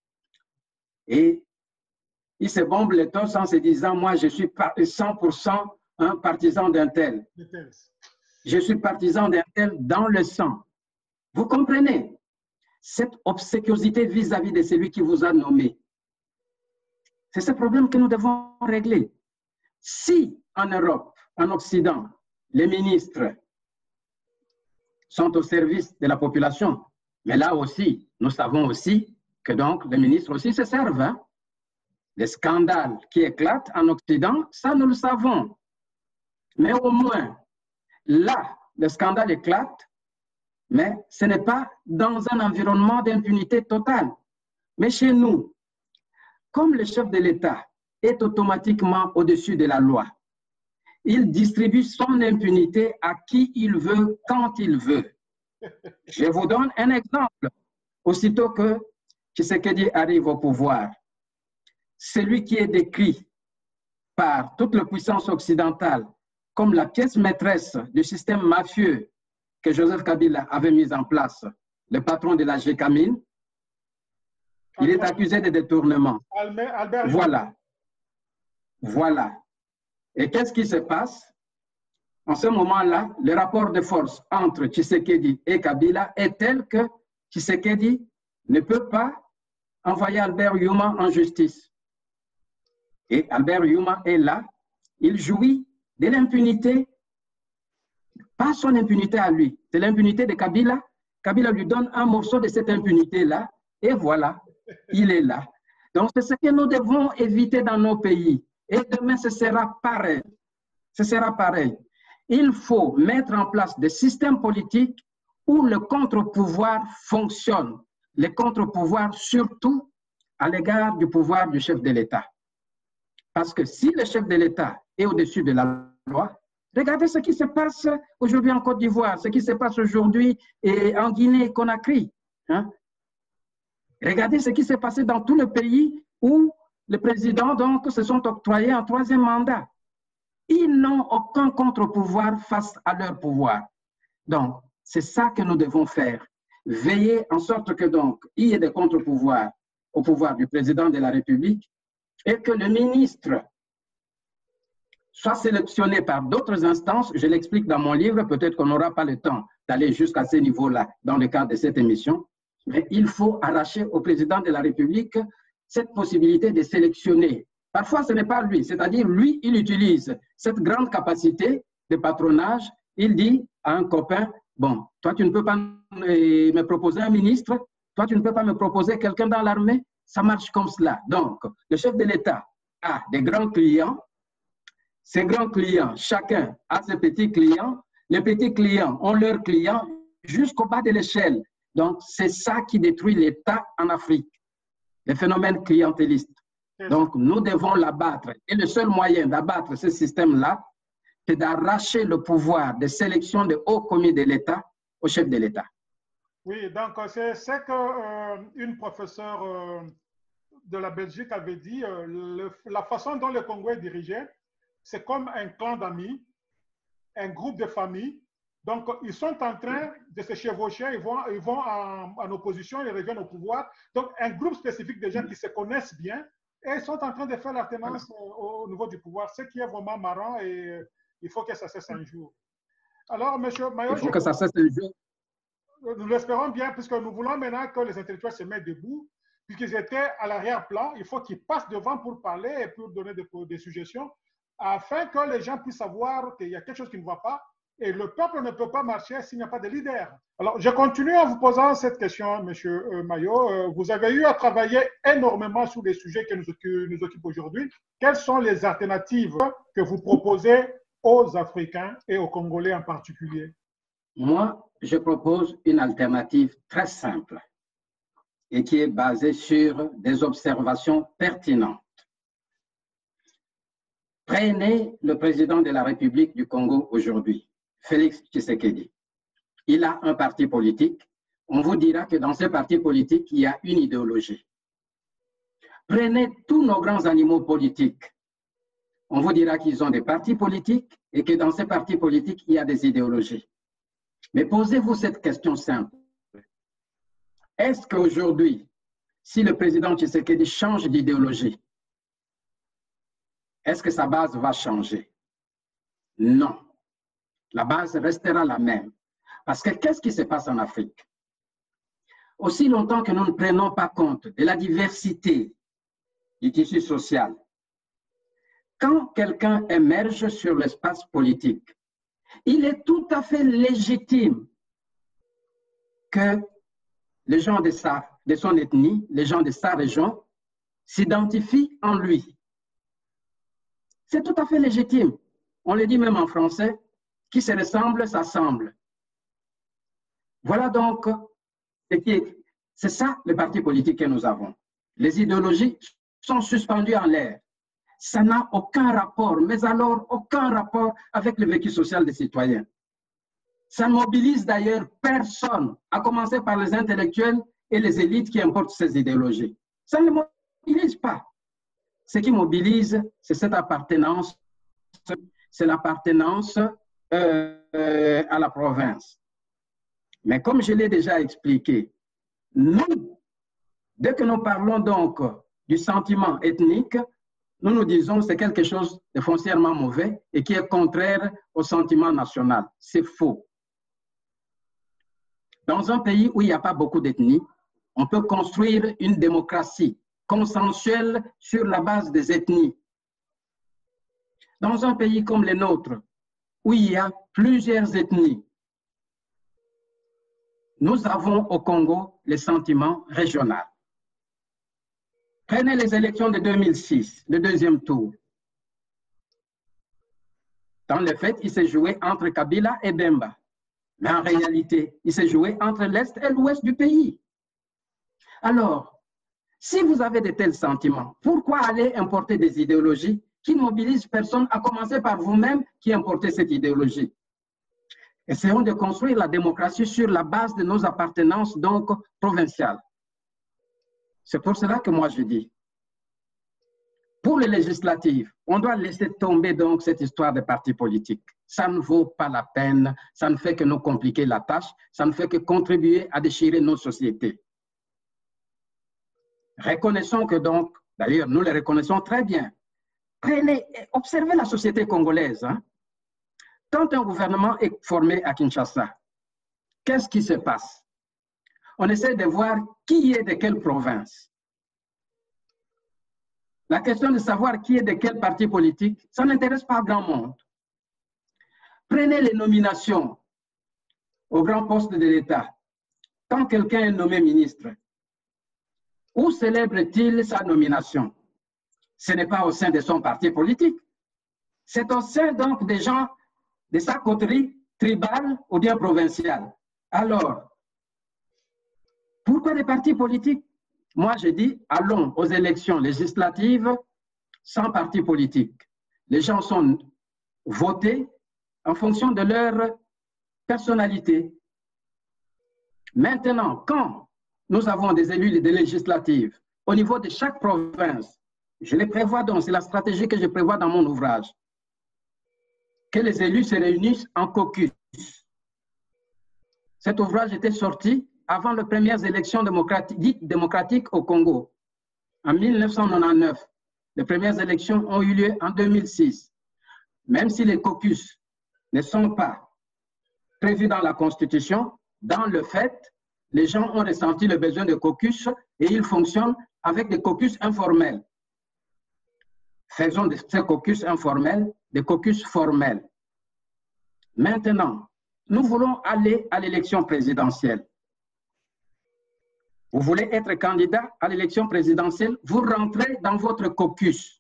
et il se bombe le torse en se disant « Moi, je suis 100% un partisan d'un tel. Je suis partisan d'un tel dans le sang. » Vous comprenez? Cette obséquiosité vis-à-vis de celui qui vous a nommé. C'est ce problème que nous devons régler. Si en Europe, en Occident, les ministres sont au service de la population, mais là aussi, nous savons aussi que donc les ministres aussi se servent. Hein? Les scandales qui éclatent en Occident, ça nous le savons. Mais au moins, là, le scandale éclate, mais ce n'est pas dans un environnement d'impunité totale. Mais chez nous, comme le chef de l'État est automatiquement au-dessus de la loi, il distribue son impunité à qui il veut, quand il veut. Je vous donne un exemple. Aussitôt que Tshisekedi arrive au pouvoir, celui qui est décrit par toute la puissance occidentale comme la pièce maîtresse du système mafieux que Joseph Kabila avait mis en place, le patron de la GECAMINE, il est accusé de détournement. Voilà. Voilà. Et qu'est-ce qui se passe? En ce moment-là, le rapport de force entre Tshisekedi et Kabila est tel que Tshisekedi ne peut pas envoyer Albert Youma en justice. Et Albert Youma est là, il jouit de l'impunité, pas son impunité à lui, c'est l'impunité de Kabila. Kabila lui donne un morceau de cette impunité-là, et voilà, il est là. Donc c'est ce que nous devons éviter dans nos pays. Et demain, ce sera pareil. Ce sera pareil. Il faut mettre en place des systèmes politiques où le contre-pouvoir fonctionne. Le contre-pouvoir surtout à l'égard du pouvoir du chef de l'État. Parce que si le chef de l'État est au-dessus de la loi. Regardez ce qui se passe aujourd'hui en Côte d'Ivoire, ce qui se passe aujourd'hui en Guinée-Conakry. Hein? Regardez ce qui s'est passé dans tout le pays où les présidents donc, se sont octroyés un troisième mandat. Ils n'ont aucun contre-pouvoir face à leur pouvoir. Donc, c'est ça que nous devons faire. Veiller en sorte que donc, il y ait des contre-pouvoirs au pouvoir du président de la République et que le ministre soit sélectionné par d'autres instances. Je l'explique dans mon livre, peut-être qu'on n'aura pas le temps d'aller jusqu'à ce niveau-là dans le cadre de cette émission, mais il faut arracher au président de la République cette possibilité de sélectionner. Parfois, ce n'est pas lui, c'est-à-dire lui, il utilise cette grande capacité de patronage. Il dit à un copain, bon, toi, tu ne peux pas me proposer un ministre, toi, tu ne peux pas me proposer quelqu'un dans l'armée. Ça marche comme cela. Donc, le chef de l'État a des grands clients. Ces grands clients, chacun a ses petits clients. Les petits clients ont leurs clients jusqu'au bas de l'échelle. Donc, c'est ça qui détruit l'État en Afrique, les phénomènes clientélistes. Donc, nous devons l'abattre. Et le seul moyen d'abattre ce système-là, c'est d'arracher le pouvoir de sélection de hauts commis de l'État au chef de l'État. Oui, donc c'est ce qu'une professeure de la Belgique avait dit. La façon dont le Congo est dirigé, c'est comme un clan d'amis, un groupe de familles. Donc, ils sont en train de se chevaucher, ils vont en opposition, ils reviennent au pouvoir. Donc, un groupe spécifique de gens qui se connaissent bien et ils sont en train de faire l'alternance au niveau du pouvoir, ce qui est vraiment marrant et il faut que ça cesse un jour. Alors, M. Mayo, il faut que ça cesse un jour. Nous l'espérons bien, puisque nous voulons maintenant que les intellectuels se mettent debout, puisqu'ils étaient à l'arrière-plan. Il faut qu'ils passent devant pour parler et pour donner des suggestions, afin que les gens puissent savoir qu'il y a quelque chose qui ne va pas. Et le peuple ne peut pas marcher s'il n'y a pas de leader. Alors, je continue en vous posant cette question, M. Mayo. Vous avez eu à travailler énormément sur les sujets qui nous occupent aujourd'hui. Quelles sont les alternatives que vous proposez aux Africains et aux Congolais en particulier? Moi, je propose une alternative très simple et qui est basée sur des observations pertinentes. Prenez le président de la République du Congo aujourd'hui, Félix Tshisekedi. Il a un parti politique. On vous dira que dans ce parti politique, il y a une idéologie. Prenez tous nos grands animaux politiques. On vous dira qu'ils ont des partis politiques et que dans ces partis politiques, il y a des idéologies. Mais posez-vous cette question simple. Est-ce qu'aujourd'hui, si le président Tshisekedi change d'idéologie, est-ce que sa base va changer? Non. La base restera la même. Parce que qu'est-ce qui se passe en Afrique? Aussi longtemps que nous ne prenons pas compte de la diversité du tissu social, quand quelqu'un émerge sur l'espace politique, il est tout à fait légitime que les gens de son ethnie, les gens de sa région, s'identifient en lui. C'est tout à fait légitime. On le dit même en français, qui se ressemble, s'assemble. Voilà donc, c'est ça le parti politique que nous avons. Les idéologies sont suspendues en l'air. Ça n'a aucun rapport, mais alors aucun rapport avec le vécu social des citoyens. Ça ne mobilise d'ailleurs personne, à commencer par les intellectuels et les élites qui importent ces idéologies. Ça ne mobilise pas. Ce qui mobilise, c'est cette appartenance, c'est l'appartenance à la province. Mais comme je l'ai déjà expliqué, nous, dès que nous parlons donc du sentiment ethnique, nous disons que c'est quelque chose de foncièrement mauvais et qui est contraire au sentiment national. C'est faux. Dans un pays où il n'y a pas beaucoup d'ethnies, on peut construire une démocratie consensuelle sur la base des ethnies. Dans un pays comme le nôtre, où il y a plusieurs ethnies, nous avons au Congo le sentiment régional. Prenez les élections de 2006, le deuxième tour. Dans le fait, il s'est joué entre Kabila et Bemba. Mais en réalité, il s'est joué entre l'Est et l'Ouest du pays. Alors, si vous avez de tels sentiments, pourquoi aller importer des idéologies qui ne mobilise personne, à commencer par vous-même qui importez cette idéologie. Essayons de construire la démocratie sur la base de nos appartenances donc provinciales. C'est pour cela que moi je dis, pour les législatives, on doit laisser tomber donc cette histoire de partis politiques. Ça ne vaut pas la peine, ça ne fait que nous compliquer la tâche, ça ne fait que contribuer à déchirer nos sociétés. Reconnaissons que donc, d'ailleurs nous les reconnaissons très bien, observez la société congolaise. Hein. Quand un gouvernement est formé à Kinshasa, qu'est-ce qui se passe? On essaie de voir qui est de quelle province. La question de savoir qui est de quel parti politique, ça n'intéresse pas grand monde. Prenez les nominations aux grands postes de l'État. Quand quelqu'un est nommé ministre, où célèbre-t-il sa nomination? Ce n'est pas au sein de son parti politique. C'est au sein donc des gens de sa coterie tribale ou bien provinciale. Alors, pourquoi les partis politiques? Moi, je dis, allons aux élections législatives sans parti politique. Les gens sont votés en fonction de leur personnalité. Maintenant, quand nous avons des élus des législatives au niveau de chaque province, je les prévois donc, c'est la stratégie que je prévois dans mon ouvrage, que les élus se réunissent en caucus. Cet ouvrage était sorti avant les premières élections démocratiques au Congo, en 1999. Les premières élections ont eu lieu en 2006. Même si les caucus ne sont pas prévus dans la Constitution, dans le fait, les gens ont ressenti le besoin de caucus et ils fonctionnent avec des caucus informels. Faisons de ces caucus informels des caucus formels. Maintenant, nous voulons aller à l'élection présidentielle. Vous voulez être candidat à l'élection présidentielle, vous rentrez dans votre caucus.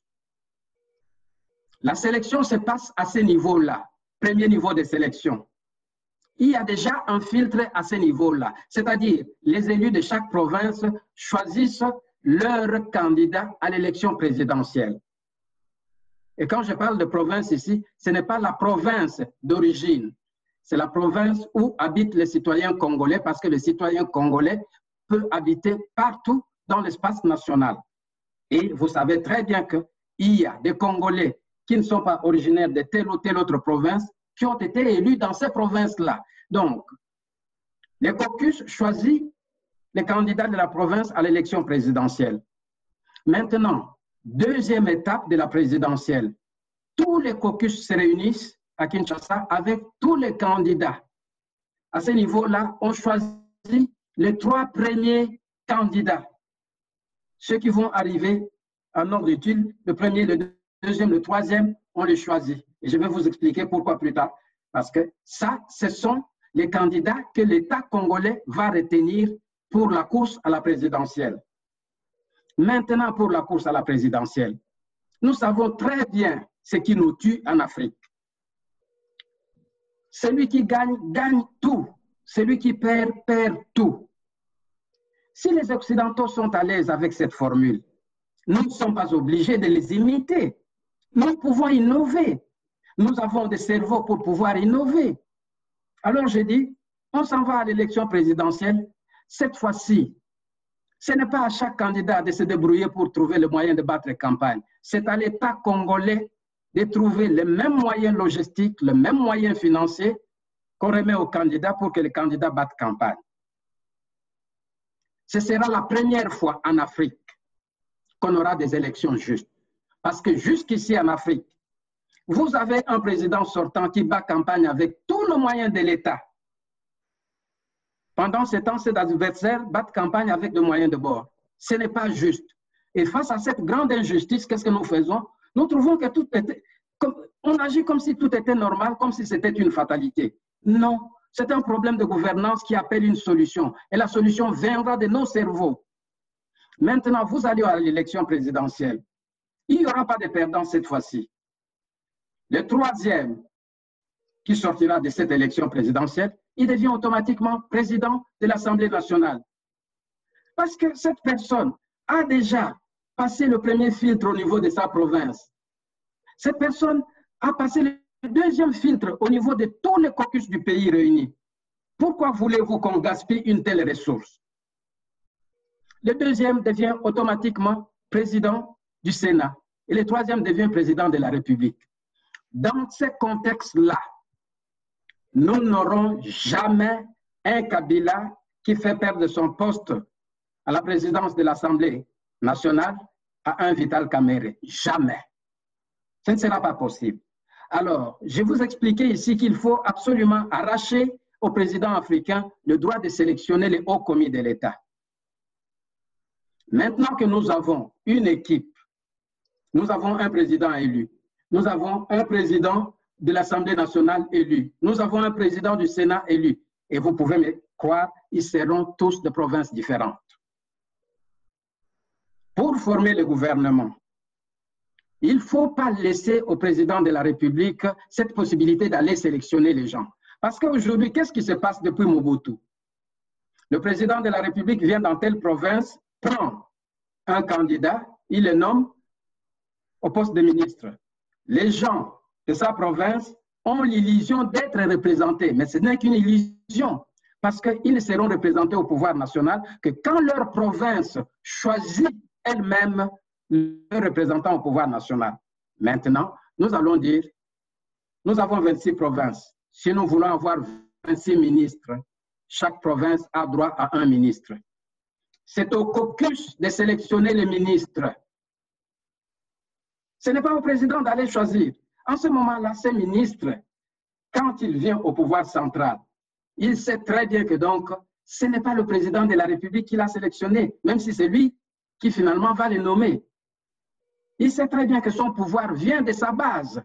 La sélection se passe à ce niveau-là, premier niveau de sélection. Il y a déjà un filtre à ce niveau-là, c'est-à-dire les élus de chaque province choisissent leur candidat à l'élection présidentielle. Et quand je parle de province ici, ce n'est pas la province d'origine, c'est la province où habitent les citoyens congolais, parce que le citoyen congolais peut habiter partout dans l'espace national. Et vous savez très bien qu'il y a des Congolais qui ne sont pas originaires de telle ou telle autre province qui ont été élus dans ces provinces-là. Donc, les caucus choisissent les candidats de la province à l'élection présidentielle. Maintenant, deuxième étape de la présidentielle, tous les caucus se réunissent à Kinshasa avec tous les candidats. À ce niveau-là, on choisit les trois premiers candidats, ceux qui vont arriver en ordre utile, le premier, le deuxième, le troisième, on les choisit. Et je vais vous expliquer pourquoi plus tard. Parce que ça, ce sont les candidats que l'État congolais va retenir pour la course à la présidentielle. Maintenant, pour la course à la présidentielle, nous savons très bien ce qui nous tue en Afrique. Celui qui gagne, gagne tout. Celui qui perd, perd tout. Si les Occidentaux sont à l'aise avec cette formule, nous ne sommes pas obligés de les imiter. Nous pouvons innover. Nous avons des cerveaux pour pouvoir innover. Alors je dis, on s'en va à l'élection présidentielle. Cette fois-ci, ce n'est pas à chaque candidat de se débrouiller pour trouver le moyen de battre campagne. C'est à l'État congolais de trouver les mêmes moyens logistiques, les mêmes moyens financiers qu'on remet aux candidats pour que les candidats battent campagne. Ce sera la première fois en Afrique qu'on aura des élections justes. Parce que jusqu'ici en Afrique, vous avez un président sortant qui bat campagne avec tous les moyens de l'État. Pendant ce temps, ses adversaires battent campagne avec des moyens de bord. Ce n'est pas juste. Et face à cette grande injustice, qu'est-ce que nous faisons? Nous trouvons que tout était... On agit comme si tout était normal, comme si c'était une fatalité. Non, c'est un problème de gouvernance qui appelle une solution. Et la solution viendra de nos cerveaux. Maintenant, vous allez à l'élection présidentielle. Il n'y aura pas de perdants cette fois-ci. Le troisième qui sortira de cette élection présidentielle, il devient automatiquement président de l'Assemblée nationale. Parce que cette personne a déjà passé le premier filtre au niveau de sa province. Cette personne a passé le deuxième filtre au niveau de tous les caucus du pays réunis. Pourquoi voulez-vous qu'on gaspille une telle ressource? Le deuxième devient automatiquement président du Sénat et le troisième devient président de la République. Dans ce contexte-là, nous n'aurons jamais un Kabila qui fait perdre son poste à la présidence de l'Assemblée nationale à un Vital Kamerhe. Jamais. Ce ne sera pas possible. Alors, je vous expliquais ici qu'il faut absolument arracher au président africain le droit de sélectionner les hauts commis de l'État. Maintenant que nous avons une équipe, nous avons un président élu, nous avons un président de l'Assemblée nationale élu, nous avons un président du Sénat élu, et vous pouvez me croire, ils seront tous de provinces différentes. Pour former le gouvernement, il ne faut pas laisser au président de la République cette possibilité d'aller sélectionner les gens. Parce qu'aujourd'hui, qu'est-ce qui se passe depuis Mobutu? Le président de la République vient dans telle province, prend un candidat, il le nomme au poste de ministre. Les gens de sa province ont l'illusion d'être représentés, mais ce n'est qu'une illusion, parce qu'ils ne seront représentés au pouvoir national que quand leur province choisit elle-même le représentant au pouvoir national. Maintenant, nous allons dire, nous avons 26 provinces. Si nous voulons avoir 26 ministres, chaque province a droit à un ministre. C'est au caucus de sélectionner les ministres. Ce n'est pas au président d'aller choisir. En ce moment-là, ces ministres, quand il vient au pouvoir central, il sait très bien que donc, ce n'est pas le président de la République qui l'a sélectionné, même si c'est lui qui finalement va les nommer. Il sait très bien que son pouvoir vient de sa base.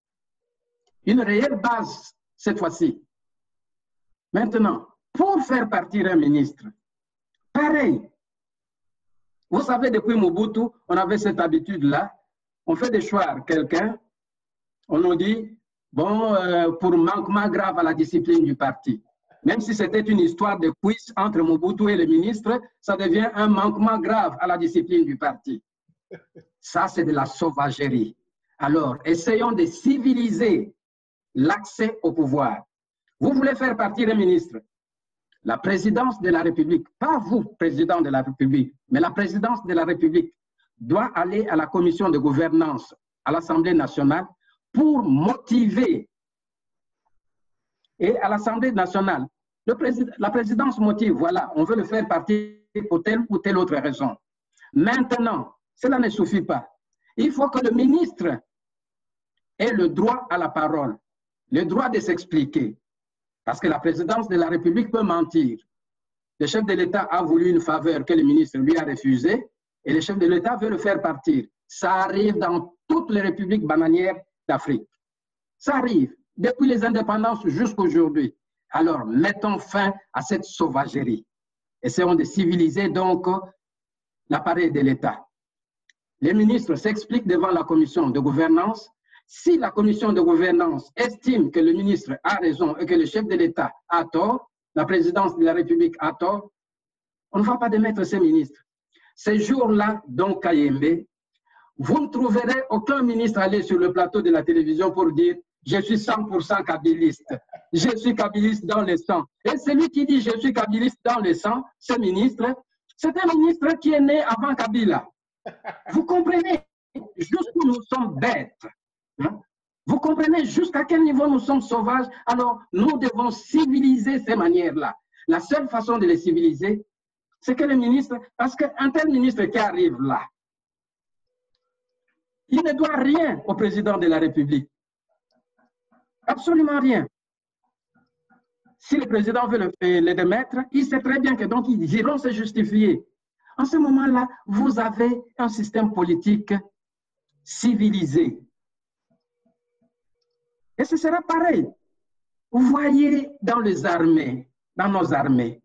Une réelle base, cette fois-ci. Maintenant, pour faire partir un ministre, pareil. Vous savez, depuis Mobutu, on avait cette habitude-là. On fait des choix quelqu'un, on nous dit, bon, pour manquement grave à la discipline du parti. Même si c'était une histoire de quiz entre Mobutu et le ministre, ça devient un manquement grave à la discipline du parti. Ça, c'est de la sauvagerie. Alors, essayons de civiliser l'accès au pouvoir. Vous voulez faire partir un ministre. La présidence de la République, pas vous, président de la République, mais la présidence de la République doit aller à la commission de gouvernance à l'Assemblée nationale pour motiver. Et à l'Assemblée nationale, la présidence motive, voilà, on veut le faire partir pour telle ou telle autre raison. Maintenant, cela ne suffit pas. Il faut que le ministre ait le droit à la parole, le droit de s'expliquer. Parce que la présidence de la République peut mentir. Le chef de l'État a voulu une faveur que le ministre lui a refusée et le chef de l'État veut le faire partir. Ça arrive dans toutes les républiques bananières d'Afrique. Ça arrive depuis les indépendances jusqu'à aujourd'hui. Alors, mettons fin à cette sauvagerie. Essayons de civiliser donc l'appareil de l'État. Les ministres s'expliquent devant la commission de gouvernance. Si la commission de gouvernance estime que le ministre a raison et que le chef de l'État a tort, la présidence de la République a tort, on ne va pas démettre ces ministres. Ces jours-là, donc Kayembe, vous ne trouverez aucun ministre aller sur le plateau de la télévision pour dire « je suis 100% kabiliste, je suis kabiliste dans le sang ». Et celui qui dit « je suis kabiliste dans le sang », ce ministre, c'est un ministre qui est né avant Kabila. Vous comprenez jusqu'où nous sommes bêtes. Hein? Vous comprenez jusqu'à quel niveau nous sommes sauvages? Alors, nous devons civiliser ces manières-là. La seule façon de les civiliser, c'est que le ministre, parce qu'un tel ministre qui arrive là, il ne doit rien au président de la République. Absolument rien. Si le président veut le démettre, il sait très bien que donc ils iront se justifier. En ce moment-là, vous avez un système politique civilisé. Et ce sera pareil. Vous voyez dans les armées, dans nos armées,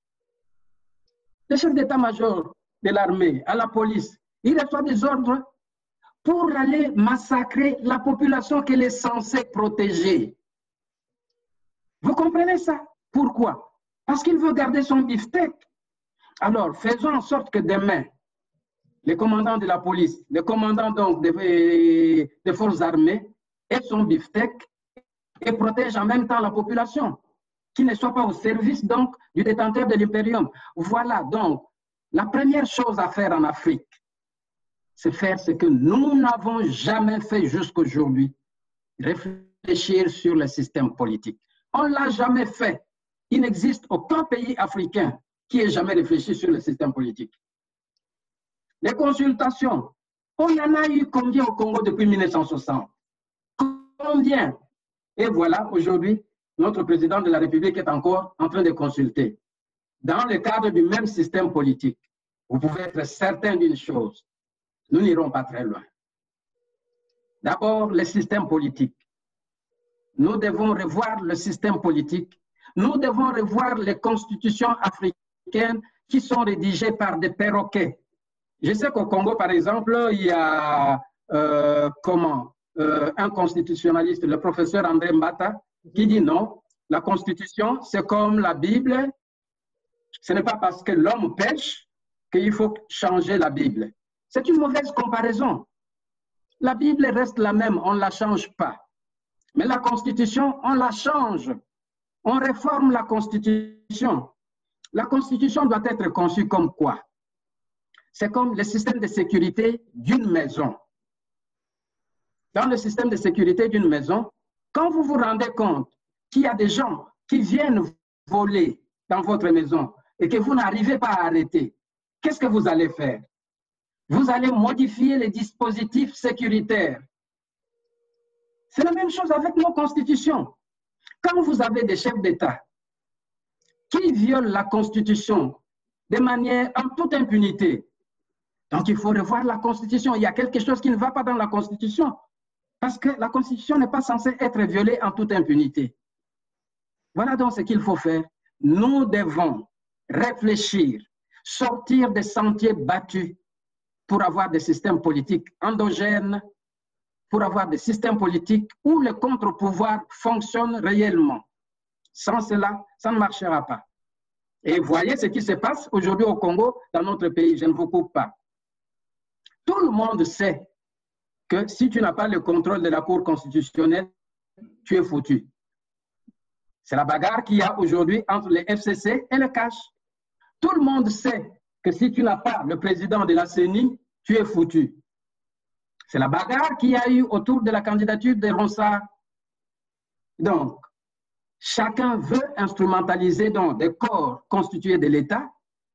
le chef d'état-major de l'armée, à la police, il reçoit des ordres pour aller massacrer la population qu'il est censé protéger. Vous comprenez ça? Pourquoi? Parce qu'il veut garder son beefsteak. Alors, faisons en sorte que demain, les commandants de la police, les commandants donc des forces armées et son beefsteak et protège en même temps la population, qui ne soit pas au service donc du détenteur de l'impérium. Voilà donc la première chose à faire en Afrique, c'est faire ce que nous n'avons jamais fait jusqu'aujourd'hui, réfléchir sur le système politique. On ne l'a jamais fait. Il n'existe aucun pays africain qui ait jamais réfléchi sur le système politique. Les consultations, on en a eu combien au Congo depuis 1960? Combien? Et voilà, aujourd'hui, notre président de la République est encore en train de consulter. Dans le cadre du même système politique, vous pouvez être certain d'une chose, nous n'irons pas très loin. D'abord, le système politique. Nous devons revoir le système politique. Nous devons revoir les constitutions africaines qui sont rédigées par des perroquets. Je sais qu'au Congo, par exemple, il y a un constitutionnaliste, le professeur André Mbata, qui dit non, la Constitution, c'est comme la Bible. Ce n'est pas parce que l'homme pêche qu'il faut changer la Bible. C'est une mauvaise comparaison. La Bible reste la même, on ne la change pas. Mais la Constitution, on la change. On réforme la Constitution. La Constitution doit être conçue comme quoi? C'est comme le système de sécurité d'une maison. Dans le système de sécurité d'une maison, quand vous vous rendez compte qu'il y a des gens qui viennent voler dans votre maison et que vous n'arrivez pas à arrêter, qu'est-ce que vous allez faire? Vous allez modifier les dispositifs sécuritaires. C'est la même chose avec nos constitutions. Quand vous avez des chefs d'État qui violent la Constitution de manière en toute impunité, donc il faut revoir la Constitution. Il y a quelque chose qui ne va pas dans la Constitution. Parce que la Constitution n'est pas censée être violée en toute impunité. Voilà donc ce qu'il faut faire. Nous devons réfléchir, sortir des sentiers battus pour avoir des systèmes politiques endogènes, pour avoir des systèmes politiques où le contre-pouvoir fonctionne réellement. Sans cela, ça ne marchera pas. Et voyez ce qui se passe aujourd'hui au Congo, dans notre pays. Je ne vous coupe pas. Tout le monde sait que si tu n'as pas le contrôle de la Cour constitutionnelle, tu es foutu. C'est la bagarre qu'il y a aujourd'hui entre les FCC et le CACH. Tout le monde sait que si tu n'as pas le président de la CENI, tu es foutu. C'est la bagarre qu'il y a eu autour de la candidature de Ronsard. Donc, chacun veut instrumentaliser donc des corps constitués de l'État,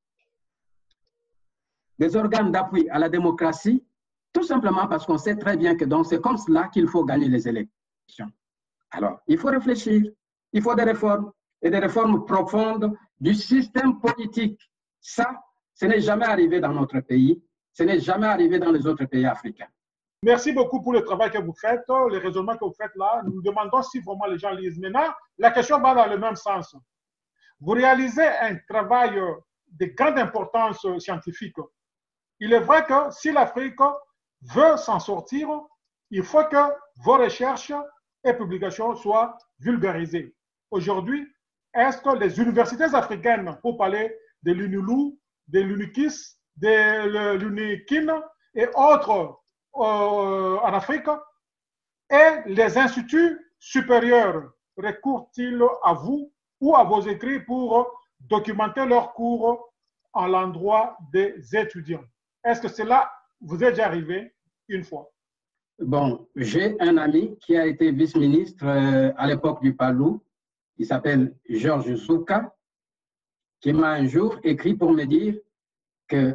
des organes d'appui à la démocratie, tout simplement parce qu'on sait très bien que c'est comme cela qu'il faut gagner les élections. Alors, il faut réfléchir, il faut des réformes, et des réformes profondes du système politique. Ça, ce n'est jamais arrivé dans notre pays, ce n'est jamais arrivé dans les autres pays africains. Merci beaucoup pour le travail que vous faites, les raisonnements que vous faites là. Nous nous demandons si vraiment les gens lisent. Maintenant, la question va dans le même sens. Vous réalisez un travail de grande importance scientifique. Il est vrai que si l'Afrique veut s'en sortir, il faut que vos recherches et publications soient vulgarisées. Aujourd'hui, est-ce que les universités africaines, pour parler de l'UNILU, de l'UNIKIS, de l'UNIKIN et autres en Afrique, et les instituts supérieurs recourent-ils à vous ou à vos écrits pour documenter leurs cours en l'endroit des étudiants? Est-ce que cela vous est déjà arrivé une fois? Bon, j'ai un ami qui a été vice-ministre à l'époque du Palou, il s'appelle Georges Zouka, qui m'a un jour écrit pour me dire que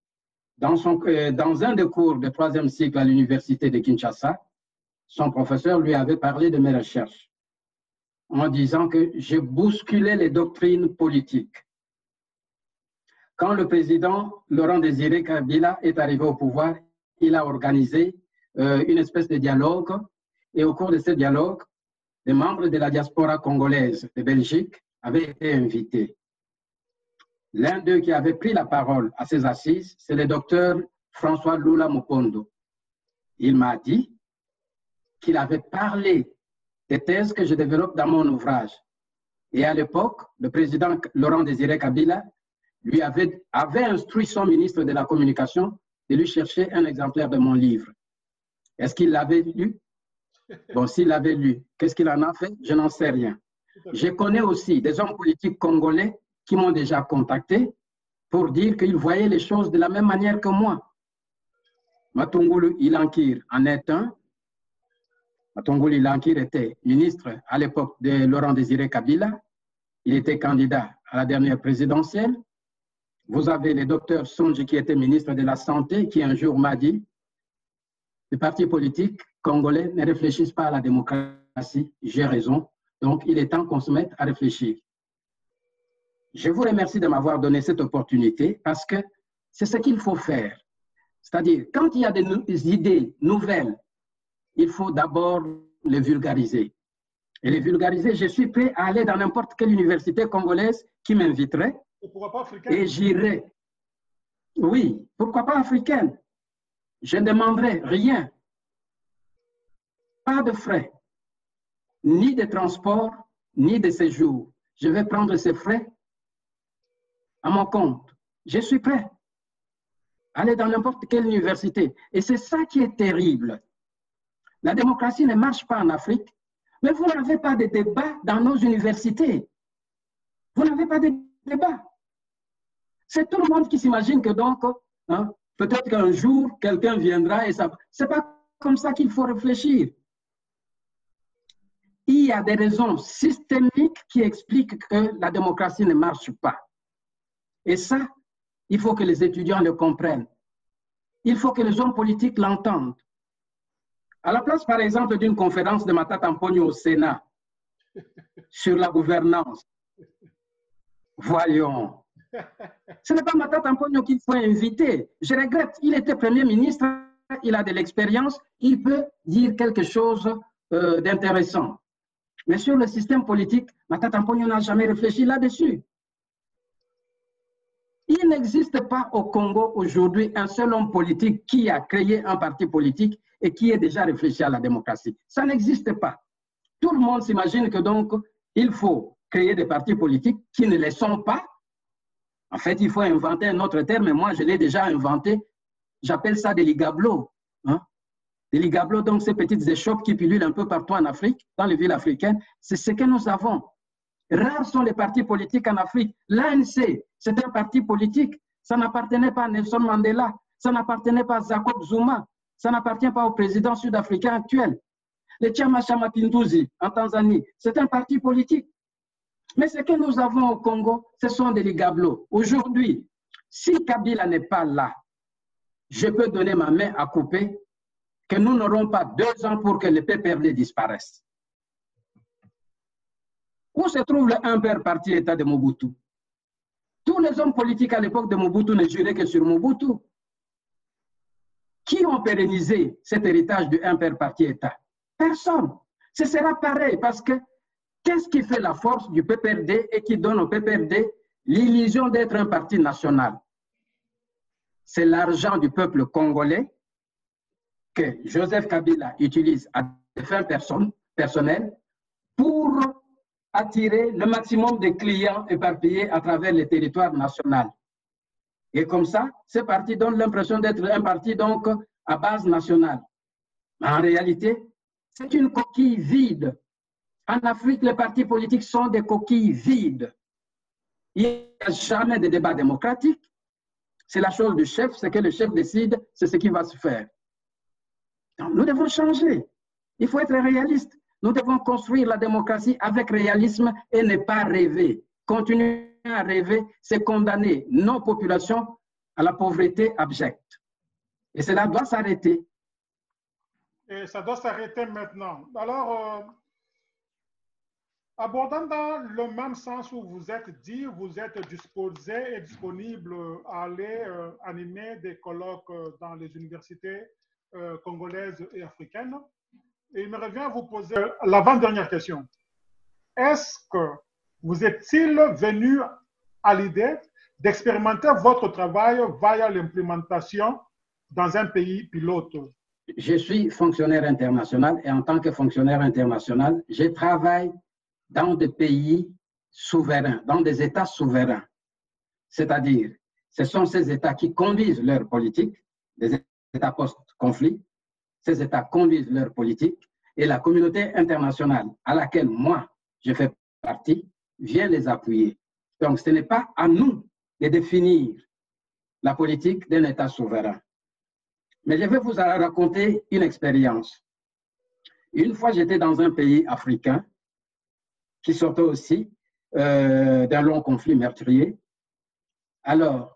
dans un des cours de 3e cycle à l'université de Kinshasa, son professeur lui avait parlé de mes recherches en disant que je bousculais les doctrines politiques. Quand le président Laurent Désiré Kabila est arrivé au pouvoir, il a organisé une espèce de dialogue et au cours de ce dialogue, les membres de la diaspora congolaise de Belgique avaient été invités. L'un d'eux qui avait pris la parole à ces assises, c'est le docteur François Lula Mukondo. Il m'a dit qu'il avait parlé des thèses que je développe dans mon ouvrage. Et à l'époque, le président Laurent Désiré Kabila lui avait instruit son ministre de la Communication de lui chercher un exemplaire de mon livre. Est-ce qu'il l'avait lu? Bon, s'il l'avait lu, qu'est-ce qu'il en a fait? Je n'en sais rien. Je connais aussi des hommes politiques congolais qui m'ont déjà contacté pour dire qu'ils voyaient les choses de la même manière que moi. Matungulu Ilankir en est un. Matungulu Ilankir était ministre à l'époque de Laurent Désiré Kabila. Il était candidat à la dernière présidentielle. Vous avez le docteur Sonji qui était ministre de la Santé, qui un jour m'a dit les partis politiques congolais ne réfléchissent pas à la démocratie. J'ai raison. Donc, il est temps qu'on se mette à réfléchir. Je vous remercie de m'avoir donné cette opportunité parce que c'est ce qu'il faut faire. C'est-à-dire, quand il y a des idées nouvelles, il faut d'abord les vulgariser. Et les vulgariser, je suis prêt à aller dans n'importe quelle université congolaise qui m'inviterait. Pourquoi pas africaine? Et j'irai. Oui, pourquoi pas africaine? Je ne demanderai rien. Pas de frais, ni de transport, ni de séjour. Je vais prendre ces frais à mon compte. Je suis prêt. Aller dans n'importe quelle université. Et c'est ça qui est terrible. La démocratie ne marche pas en Afrique, mais vous n'avez pas de débat dans nos universités. Vous n'avez pas de débat. C'est tout le monde qui s'imagine que donc, hein, peut-être qu'un jour, quelqu'un viendra et ça... C'est pas comme ça qu'il faut réfléchir. Il y a des raisons systémiques qui expliquent que la démocratie ne marche pas. Et ça, il faut que les étudiants le comprennent. Il faut que les hommes politiques l'entendent. À la place, par exemple, d'une conférence de Matata Ampogno au Sénat sur la gouvernance, voyons, ce n'est pas Matata Ampogno qu'il faut inviter. Je regrette, il était Premier ministre, il a de l'expérience, il peut dire quelque chose d'intéressant. Mais sur le système politique, Matata Ampogno n'a jamais réfléchi là-dessus. Il n'existe pas au Congo aujourd'hui un seul homme politique qui a créé un parti politique et qui ait déjà réfléchi à la démocratie. Ça n'existe pas. Tout le monde s'imagine que donc, il faut créer des partis politiques qui ne les sont pas. En fait, il faut inventer un autre terme, mais moi, je l'ai déjà inventé. J'appelle ça des ligablos. Hein? Des ligablos, donc ces petites échoppes qui pullulent un peu partout en Afrique, dans les villes africaines, c'est ce que nous avons. Rares sont les partis politiques en Afrique. L'ANC, c'est un parti politique. Ça n'appartenait pas à Nelson Mandela. Ça n'appartenait pas à Jacob Zuma. Ça n'appartient pas au président sud-africain actuel. Le Chama Chama Pinduzi, en Tanzanie, c'est un parti politique. Mais ce que nous avons au Congo, ce sont des ligablos. Aujourd'hui, si Kabila n'est pas là, je peux donner ma main à couper que nous n'aurons pas 2 ans pour que le PPRD disparaisse. Où se trouve le impère parti État de Mobutu? Tous les hommes politiques à l'époque de Mobutu ne juraient que sur Mobutu. Qui ont pérennisé cet héritage du impère parti État? Personne. Ce sera pareil parce que qu'est-ce qui fait la force du PPRD et qui donne au PPRD l'illusion d'être un parti national? C'est l'argent du peuple congolais que Joseph Kabila utilise à des fins personnelles pour attirer le maximum de clients éparpillés à travers le territoire national. Et comme ça, ce parti donne l'impression d'être un parti donc à base nationale. Mais en réalité, c'est une coquille vide. En Afrique, les partis politiques sont des coquilles vides. Il n'y a jamais de débat démocratique. C'est la chose du chef, ce que le chef décide, c'est ce qui va se faire. Donc, nous devons changer. Il faut être réaliste. Nous devons construire la démocratie avec réalisme et ne pas rêver. Continuer à rêver, c'est condamner nos populations à la pauvreté abjecte. Et cela doit s'arrêter. Et ça doit s'arrêter maintenant. Alors, abordant dans le même sens où vous êtes dit, vous êtes disposé et disponible à aller animer des colloques dans les universités congolaises et africaines. Et il me revient à vous poser l'avant-dernière question. Est-ce que vous êtes-il venu à l'idée d'expérimenter votre travail via l'implémentation dans un pays pilote? Je suis fonctionnaire international et en tant que fonctionnaire international, je travaille dans des pays souverains, dans des États souverains. C'est-à-dire, ce sont ces États qui conduisent leur politique les États post-conflit, ces États conduisent leur politique et la communauté internationale à laquelle moi, je fais partie, vient les appuyer. Donc, ce n'est pas à nous de définir la politique d'un État souverain. Mais je vais vous raconter une expérience. Une fois, j'étais dans un pays africain qui sortait aussi d'un long conflit meurtrier. Alors,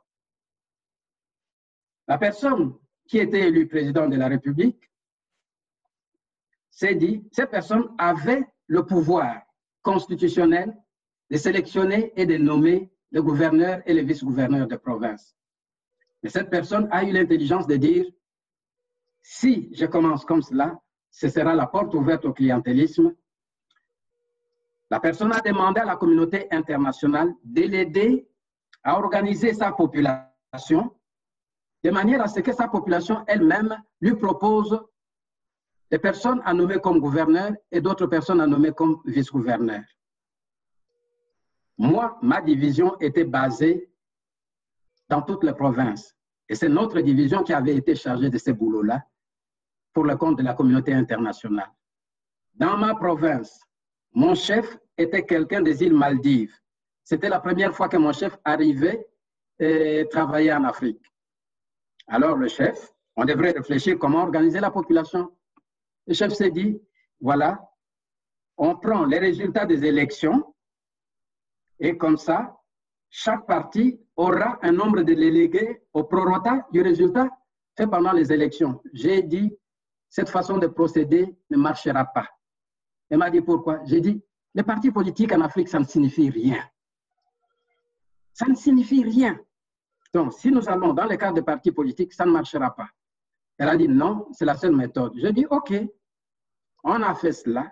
la personne qui était élue président de la République s'est dit, cette personne avait le pouvoir constitutionnel de sélectionner et de nommer les gouverneurs et les vice-gouverneurs de province. Mais cette personne a eu l'intelligence de dire, si je commence comme cela, ce sera la porte ouverte au clientélisme. La personne a demandé à la communauté internationale de l'aider à organiser sa population de manière à ce que sa population elle-même lui propose des personnes à nommer comme gouverneurs et d'autres personnes à nommer comme vice-gouverneurs. Moi, ma division était basée dans toutes les provinces. Et c'est notre division qui avait été chargée de ces boulots-là pour le compte de la communauté internationale. Dans ma province, mon chef était quelqu'un des îles Maldives. C'était la première fois que mon chef arrivait et travaillait en Afrique. Alors le chef, on devrait réfléchir comment organiser la population. Le chef s'est dit, voilà, on prend les résultats des élections et comme ça, chaque parti aura un nombre de délégués au prorata du résultat fait pendant les élections. J'ai dit, cette façon de procéder ne marchera pas. Elle m'a dit pourquoi? J'ai dit, les partis politiques en Afrique, ça ne signifie rien. Ça ne signifie rien. Donc, si nous allons dans le cadre des partis politiques, ça ne marchera pas. Elle a dit non, c'est la seule méthode. Je dis OK, on a fait cela.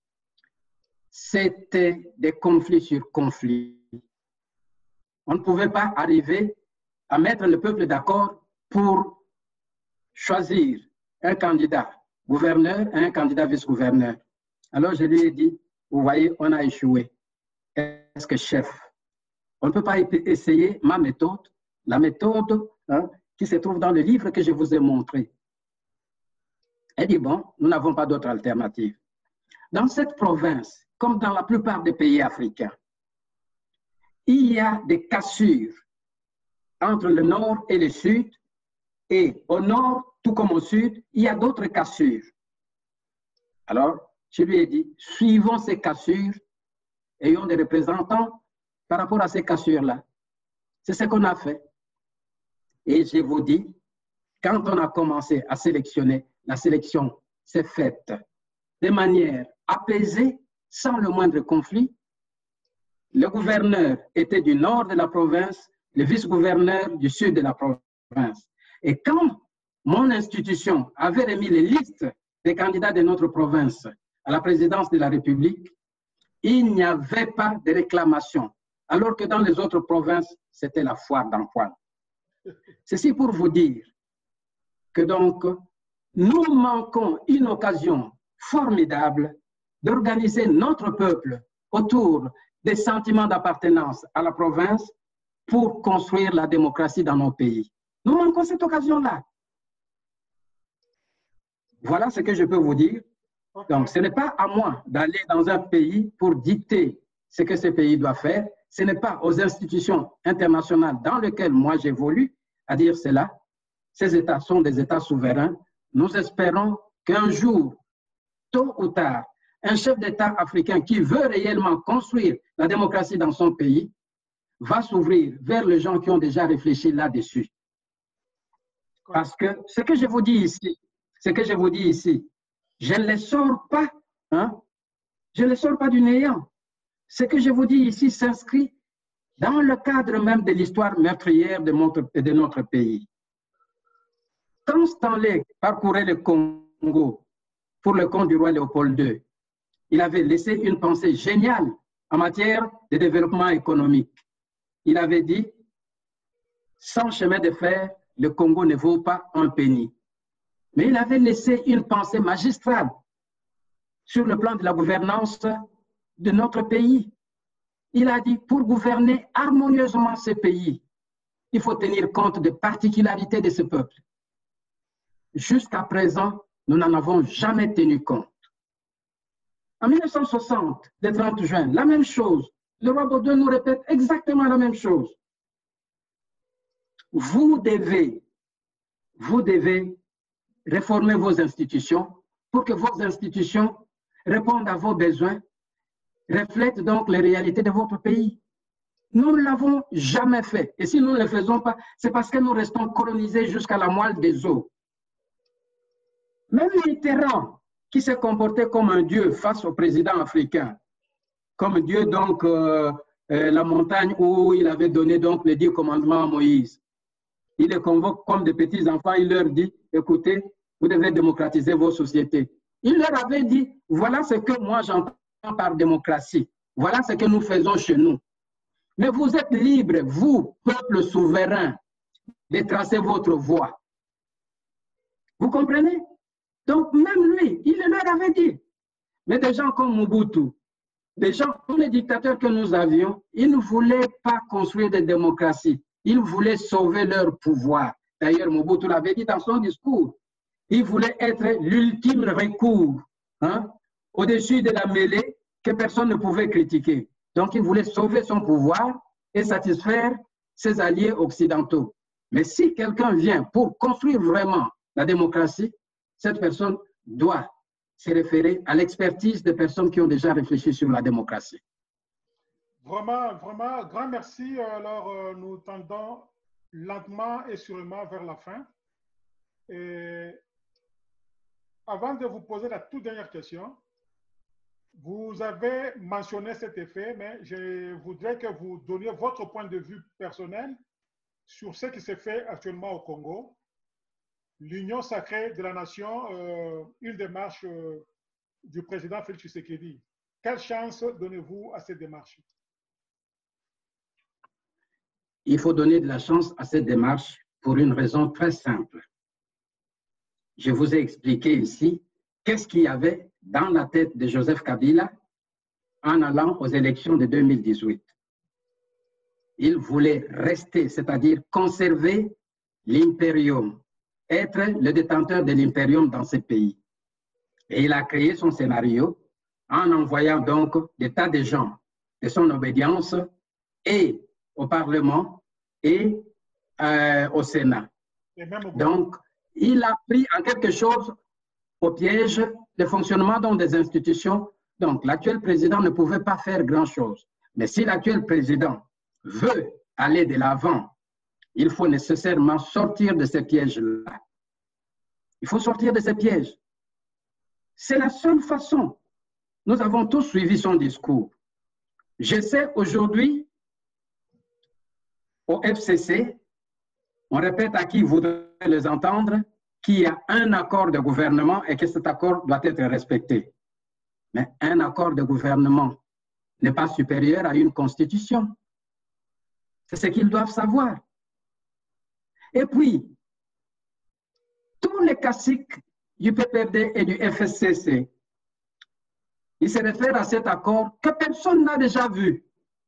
C'était des conflits sur conflits. On ne pouvait pas arriver à mettre le peuple d'accord pour choisir un candidat gouverneur et un candidat vice-gouverneur. Alors je lui ai dit, vous voyez, on a échoué. Est-ce que chef, on ne peut pas essayer ma méthode, la méthode qui se trouve dans le livre que je vous ai montré. Elle dit, bon, nous n'avons pas d'autre alternative. Dans cette province, comme dans la plupart des pays africains, il y a des cassures entre le nord et le sud, et au nord, tout comme au sud, il y a d'autres cassures. Alors, je lui ai dit, suivons ces cassures, ayons des représentants par rapport à ces cassures-là. C'est ce qu'on a fait. Et je vous dis, quand on a commencé à sélectionner, la sélection s'est faite de manière apaisée, sans le moindre conflit. Le gouverneur était du nord de la province, le vice-gouverneur du sud de la province. Et quand mon institution avait remis les listes des candidats de notre province à la présidence de la République, il n'y avait pas de réclamation, alors que dans les autres provinces, c'était la foire d'empoigne. Ceci pour vous dire que donc, nous manquons une occasion formidable d'organiser notre peuple autour des sentiments d'appartenance à la province pour construire la démocratie dans nos pays. Nous manquons cette occasion-là. Voilà ce que je peux vous dire. Donc, ce n'est pas à moi d'aller dans un pays pour dicter ce que ce pays doit faire. Ce n'est pas aux institutions internationales dans lesquelles moi j'évolue à dire cela. Ces États sont des États souverains. Nous espérons qu'un jour, tôt ou tard, un chef d'État africain qui veut réellement construire la démocratie dans son pays va s'ouvrir vers les gens qui ont déjà réfléchi là-dessus. Parce que ce que je vous dis ici, je ne les sors pas, je ne les sors pas du néant. Ce que je vous dis ici s'inscrit dans le cadre même de l'histoire meurtrière de notre pays. Quand Stanley parcourait le Congo pour le compte du roi Léopold II, il avait laissé une pensée géniale en matière de développement économique. Il avait dit, sans chemin de fer, le Congo ne vaut pas un penny. Mais il avait laissé une pensée magistrale sur le plan de la gouvernance de notre pays. Il a dit, pour gouverner harmonieusement ce pays, il faut tenir compte des particularités de ce peuple. jusqu'à présent, nous n'en avons jamais tenu compte. En 1960, le 30 juin, la même chose. Le roi Baudouin nous répète exactement la même chose. Vous devez réformer vos institutions pour que vos institutions répondent à vos besoins, reflètent donc les réalités de votre pays. Nous ne l'avons jamais fait. Et si nous ne le faisons pas, c'est parce que nous restons colonisés jusqu'à la moelle des os. Même Mitterrand, qui s'est comporté comme un dieu face au président africain, comme Dieu, donc, la montagne où il avait donné donc les 10 commandements à Moïse. Il les convoque comme des petits-enfants, il leur dit, écoutez, vous devez démocratiser vos sociétés. Il leur avait dit, voilà ce que moi j'entends par démocratie. Voilà ce que nous faisons chez nous. Mais vous êtes libres, vous, peuple souverain, de tracer votre voie. Vous comprenez? Donc même lui, il leur avait dit. Mais des gens comme Mobutu, des gens, tous les dictateurs que nous avions, ils ne voulaient pas construire de démocratie. Ils voulaient sauver leur pouvoir. D'ailleurs, Mobutu l'avait dit dans son discours. Il voulait être l'ultime recours, hein, au-dessus de la mêlée que personne ne pouvait critiquer. Donc, il voulait sauver son pouvoir et satisfaire ses alliés occidentaux. Mais si quelqu'un vient pour construire vraiment la démocratie, cette personne doit se référer à l'expertise des personnes qui ont déjà réfléchi sur la démocratie. Vraiment, vraiment, grand merci. Alors, nous tendons lentement et sûrement vers la fin. Et avant de vous poser la toute dernière question, vous avez mentionné cet effet, mais je voudrais que vous donniez votre point de vue personnel sur ce qui se fait actuellement au Congo. L'Union sacrée de la nation, une démarche du président Félix Tshisekedi. Quelle chance donnez-vous à cette démarche? Il faut donner de la chance à cette démarche pour une raison très simple. Je vous ai expliqué ici qu'est-ce qu'il y avait dans la tête de Joseph Kabila en allant aux élections de 2018. Il voulait rester, c'est-à-dire conserver l'impérium, être le détenteur de l'impérium dans ce pays. Et il a créé son scénario en envoyant donc des tas de gens de son obédience et au Parlement et au Sénat. Donc, il a pris en quelque chose au piège le fonctionnement dans des institutions. Donc, l'actuel président ne pouvait pas faire grand-chose. Mais si l'actuel président veut aller de l'avant, il faut nécessairement sortir de ces pièges-là. Il faut sortir de ces pièges. C'est la seule façon. Nous avons tous suivi son discours. Je sais aujourd'hui, au FCC, on répète à qui voudrait les entendre, qu'il y a un accord de gouvernement et que cet accord doit être respecté. Mais un accord de gouvernement n'est pas supérieur à une constitution. C'est ce qu'ils doivent savoir. Et puis, tous les caciques du PPRD et du FSCC, ils se réfèrent à cet accord que personne n'a déjà vu.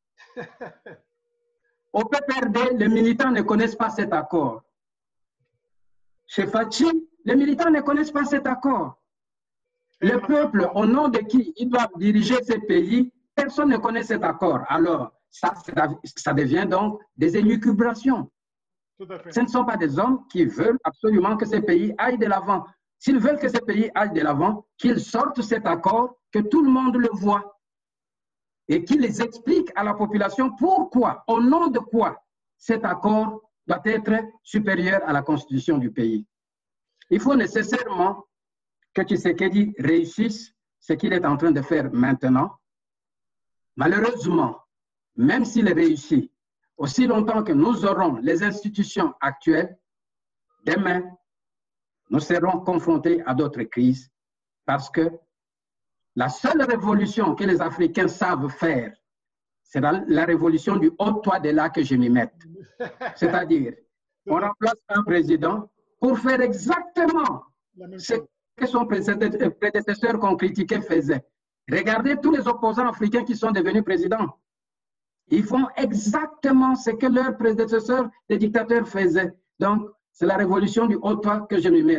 Au PPRD, les militants ne connaissent pas cet accord. Chez Fachi, les militants ne connaissent pas cet accord. Le peuple, au nom de qui ils doivent diriger ces pays, personne ne connaît cet accord. Alors, ça devient donc des élucubrations. Ce ne sont pas des hommes qui veulent absolument que ces pays aillent de l'avant. S'ils veulent que ces pays aillent de l'avant, qu'ils sortent cet accord, que tout le monde le voit et qu'ils les expliquent à la population pourquoi, au nom de quoi, cet accord doit être supérieur à la constitution du pays. Il faut nécessairement que Tshisekedi réussisse ce qu'il est en train de faire maintenant. Malheureusement, même s'il réussit, aussi longtemps que nous aurons les institutions actuelles, demain, nous serons confrontés à d'autres crises parce que la seule révolution que les Africains savent faire, c'est la révolution du haut toit de là que je m'y mette. C'est-à-dire, on remplace un président pour faire exactement ce que son prédécesseur qu'on critiquait faisait. Regardez tous les opposants africains qui sont devenus présidents. Ils font exactement ce que leurs prédécesseurs, les dictateurs, faisaient. Donc, c'est la révolution du haut toit que je m'y mette.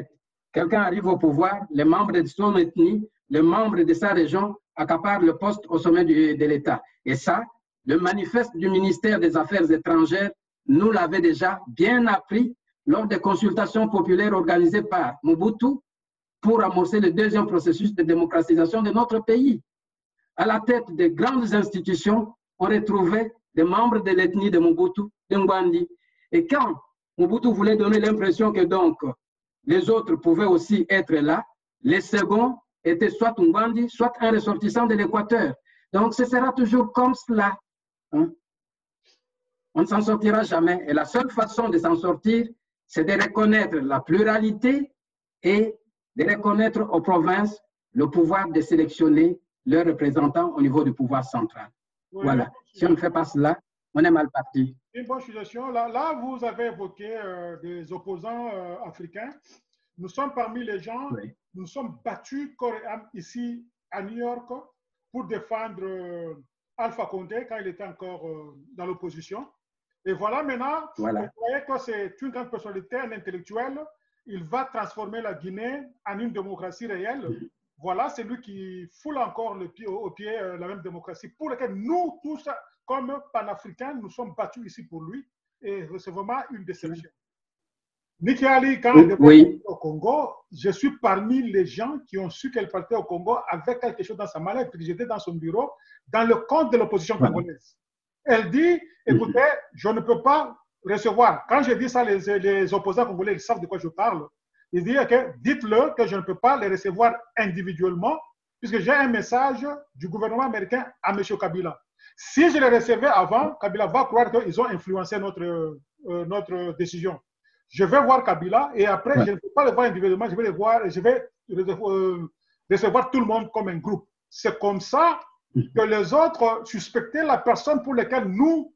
quelqu'un arrive au pouvoir, les membres de son ethnie, les membres de sa région accaparent le poste au sommet de l'État. Et ça, le manifeste du ministère des Affaires étrangères nous l'avait déjà bien appris lors des consultations populaires organisées par Mobutu pour amorcer le deuxième processus de démocratisation de notre pays. À la tête des grandes institutions, on retrouvait des membres de l'ethnie de Mobutu, de Ngwandi. Et quand Mobutu voulait donner l'impression que donc les autres pouvaient aussi être là, les seconds étaient soit Ngwandi, soit un ressortissant de l'Équateur. Donc ce sera toujours comme cela. Hein? On ne s'en sortira jamais. Et la seule façon de s'en sortir, c'est de reconnaître la pluralité et de reconnaître aux provinces le pouvoir de sélectionner leurs représentants au niveau du pouvoir central. Oui, voilà. Si on ne fait pas cela, on est mal parti. Une bonne situation. Là vous avez évoqué des opposants africains. Nous sommes parmi les gens, oui. Nous sommes battus ici à New York pour défendre Alpha Condé quand il était encore dans l'opposition. Et voilà maintenant, voilà. Vous voyez que c'est une grande personnalité, un intellectuel. Il va transformer la Guinée en une démocratie réelle. Oui. Voilà, c'est lui qui foule encore le pied au pied la même démocratie pour laquelle nous, tous, comme panafricains, nous sommes battus ici pour lui. Et c'est vraiment une déception. Niki Ali, quand il est au Congo, je suis parmi les gens qui ont su qu'elle partait au Congo avec quelque chose dans sa mallette. J'étais dans son bureau, dans le compte de l'opposition congolaise. Elle dit, écoutez, je ne peux pas recevoir. Quand je dis ça, les opposants congolais, ils savent de quoi je parle. Ils disent, okay, dites-le que je ne peux pas les recevoir individuellement, puisque j'ai un message du gouvernement américain à M. Kabila. Si je les recevais avant, Kabila va croire qu'ils ont influencé notre décision. Je vais voir Kabila et après, je ne peux pas le voir individuellement, je vais le voir et je vais recevoir tout le monde comme un groupe. C'est comme ça que les autres suspectaient la personne pour laquelle nous,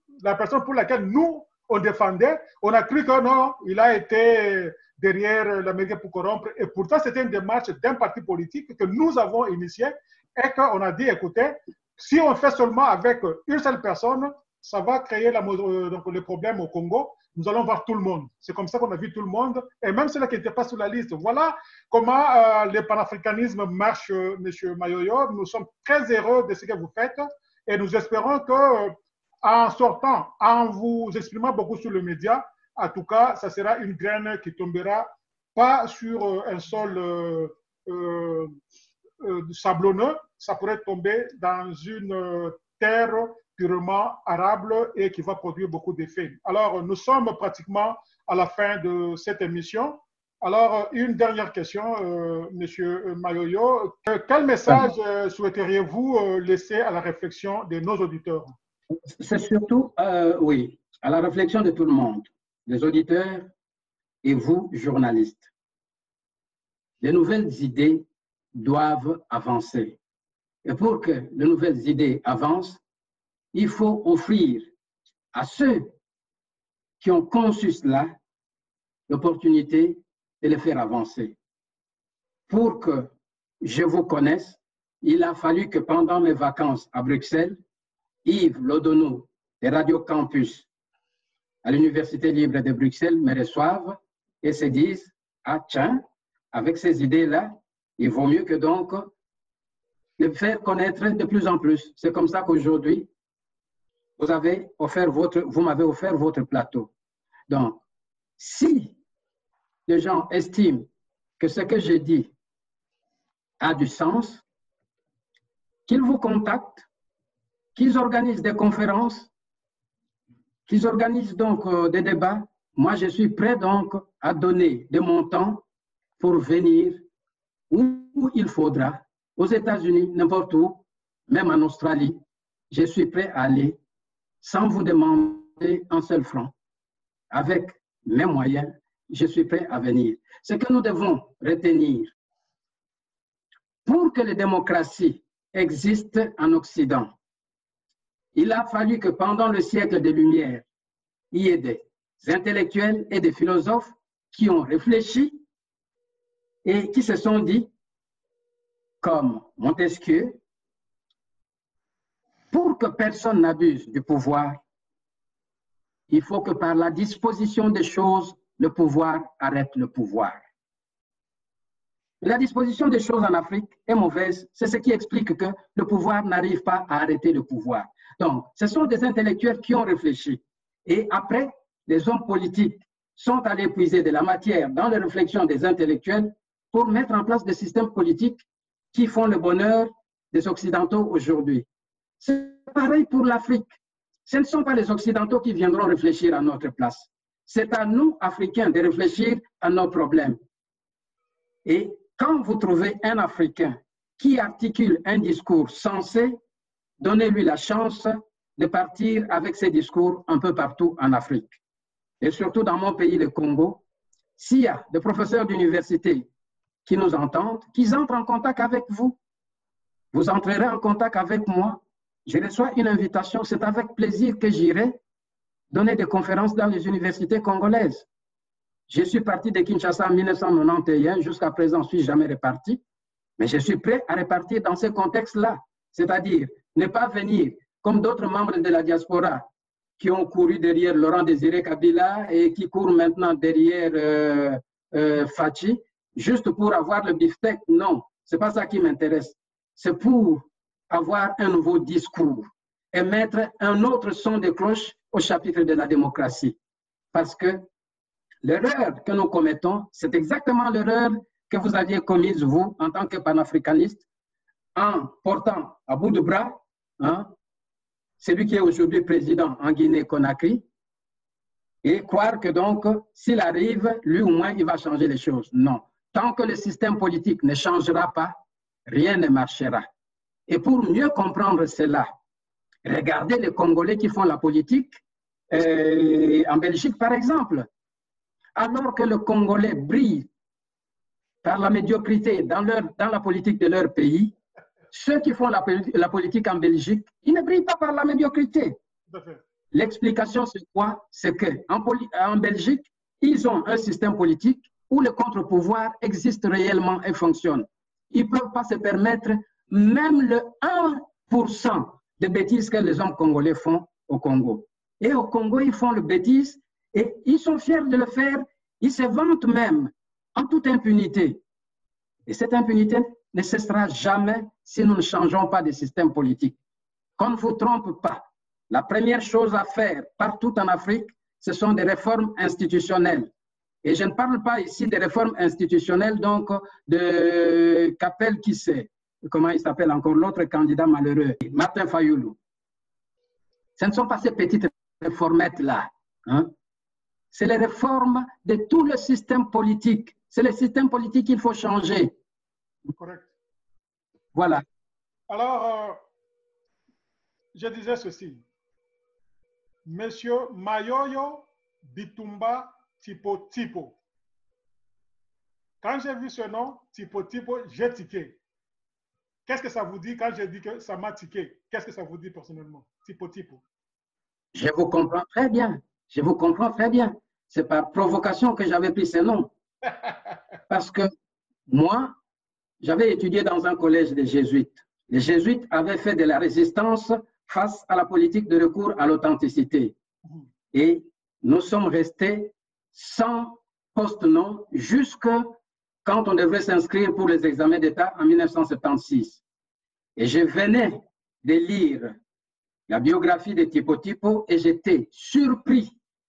on défendait. On a cru que non, il a été derrière l'Amérique pour corrompre. Et pourtant, c'était une démarche d'un parti politique que nous avons initiée et qu'on a dit, écoutez, si on fait seulement avec une seule personne, ça va créer donc, les problèmes au Congo. Nous allons voir tout le monde. C'est comme ça qu'on a vu tout le monde, et même ceux qui n'étaient pas sur la liste. Voilà comment le panafricanisme marche, M. Mayoyo. Nous sommes très heureux de ce que vous faites, et nous espérons que, en sortant, en vous exprimant beaucoup sur le média, en tout cas, ça sera une graine qui tombera pas sur un sol sablonneux, ça pourrait tomber dans une terre purement arable et qui va produire beaucoup d'effets. Alors, nous sommes pratiquement à la fin de cette émission. Alors, une dernière question, Monsieur Mayoyo. Quel message souhaiteriez-vous laisser à la réflexion de nos auditeurs? C'est surtout, oui, à la réflexion de tout le monde, les auditeurs et vous, journalistes. Les nouvelles idées doivent avancer. Et pour que les nouvelles idées avancent, il faut offrir à ceux qui ont conçu cela l'opportunité de les faire avancer. Pour que je vous connaisse, il a fallu que pendant mes vacances à Bruxelles, Yves Lodonou de Radio Campus à l'Université libre de Bruxelles me reçoivent et se disent « Ah tiens, avec ces idées-là, il vaut mieux que donc les faire connaître de plus en plus. » C'est comme ça qu'aujourd'hui, vous m'avez offert votre plateau. Donc, si les gens estiment que ce que j'ai dit a du sens, qu'ils vous contactent, qu'ils organisent des conférences, qu'ils organisent donc des débats. Moi, je suis prêt donc à donner de mon temps pour venir où il faudra, aux États-Unis, n'importe où, même en Australie. Je suis prêt à aller sans vous demander un seul franc. Avec mes moyens, je suis prêt à venir. Ce que nous devons retenir, pour que les démocraties existent en Occident, il a fallu que pendant le siècle des Lumières, il y ait des intellectuels et des philosophes qui ont réfléchi et qui se sont dit, comme Montesquieu, pour que personne n'abuse du pouvoir, il faut que par la disposition des choses, le pouvoir arrête le pouvoir. La disposition des choses en Afrique est mauvaise. C'est ce qui explique que le pouvoir n'arrive pas à arrêter le pouvoir. Donc, ce sont des intellectuels qui ont réfléchi. Et après, les hommes politiques sont allés puiser de la matière dans les réflexions des intellectuels pour mettre en place des systèmes politiques qui font le bonheur des Occidentaux aujourd'hui. C'est pareil pour l'Afrique. Ce ne sont pas les Occidentaux qui viendront réfléchir à notre place. C'est à nous, Africains, de réfléchir à nos problèmes. Et quand vous trouvez un Africain qui articule un discours sensé, donnez-lui la chance de partir avec ses discours un peu partout en Afrique. Et surtout dans mon pays, le Congo, s'il y a des professeurs d'université qui nous entendent, qu'ils entrent en contact avec vous. Vous entrerez en contact avec moi. Je reçois une invitation. C'est avec plaisir que j'irai donner des conférences dans les universités congolaises. Je suis parti de Kinshasa en 1991. Jusqu'à présent, je ne suis jamais reparti. Mais je suis prêt à repartir dans ce contexte-là. C'est-à-dire ne pas venir comme d'autres membres de la diaspora qui ont couru derrière Laurent Désiré Kabila et qui courent maintenant derrière Fachi, juste pour avoir le beefsteak. Non, ce n'est pas ça qui m'intéresse. C'est pour avoir un nouveau discours et mettre un autre son de cloche au chapitre de la démocratie. Parce que l'erreur que nous commettons, c'est exactement l'erreur que vous aviez commise, vous, en tant que panafricaniste, en portant à bout de bras celui qui est aujourd'hui président en Guinée-Conakry, et croire que donc, s'il arrive, lui au moins, il va changer les choses. Non. Tant que le système politique ne changera pas, rien ne marchera. Et pour mieux comprendre cela, regardez les Congolais qui font la politique en Belgique, par exemple. Alors que le Congolais brille par la médiocrité dans la politique de leur pays, ceux qui font la politique en Belgique, ils ne brillent pas par la médiocrité. L'explication, c'est quoi? C'est qu'en Belgique, ils ont un système politique où le contre-pouvoir existe réellement et fonctionne. Ils ne peuvent pas se permettre même le 1% de bêtises que les hommes congolais font au Congo. Et au Congo, ils font le bêtise et ils sont fiers de le faire. Ils se vantent même en toute impunité. Et cette impunité ne cessera jamais si nous ne changeons pas de système politique. Qu'on ne vous trompe pas. La première chose à faire partout en Afrique, ce sont des réformes institutionnelles. Et je ne parle pas ici des réformes institutionnelles, donc de Capel qui sait, comment il s'appelle encore, l'autre candidat malheureux, Martin Fayoulou. Ce ne sont pas ces petites réformettes-là. C'est les réformes de tout le système politique. C'est le système politique qu'il faut changer. Correct. Voilà. Alors, je disais ceci. Monsieur Mayoyo Bitumba Tipo Tipo. Quand j'ai vu ce nom, Tipo Tipo, j'ai tiqué. Qu'est-ce que ça vous dit quand j'ai dit que ça m'a tiqué? Qu'est-ce que ça vous dit personnellement, Tipo Tipo? Je vous comprends très bien. Je vous comprends très bien. C'est par provocation que j'avais pris ce nom. Parce que moi, j'avais étudié dans un collège des jésuites. Les jésuites avaient fait de la résistance face à la politique de recours à l'authenticité. Et nous sommes restés sans poste-nom jusqu'à quand on devrait s'inscrire pour les examens d'État en 1976. Et je venais de lire la biographie de Tipo Tipo et j'étais surpris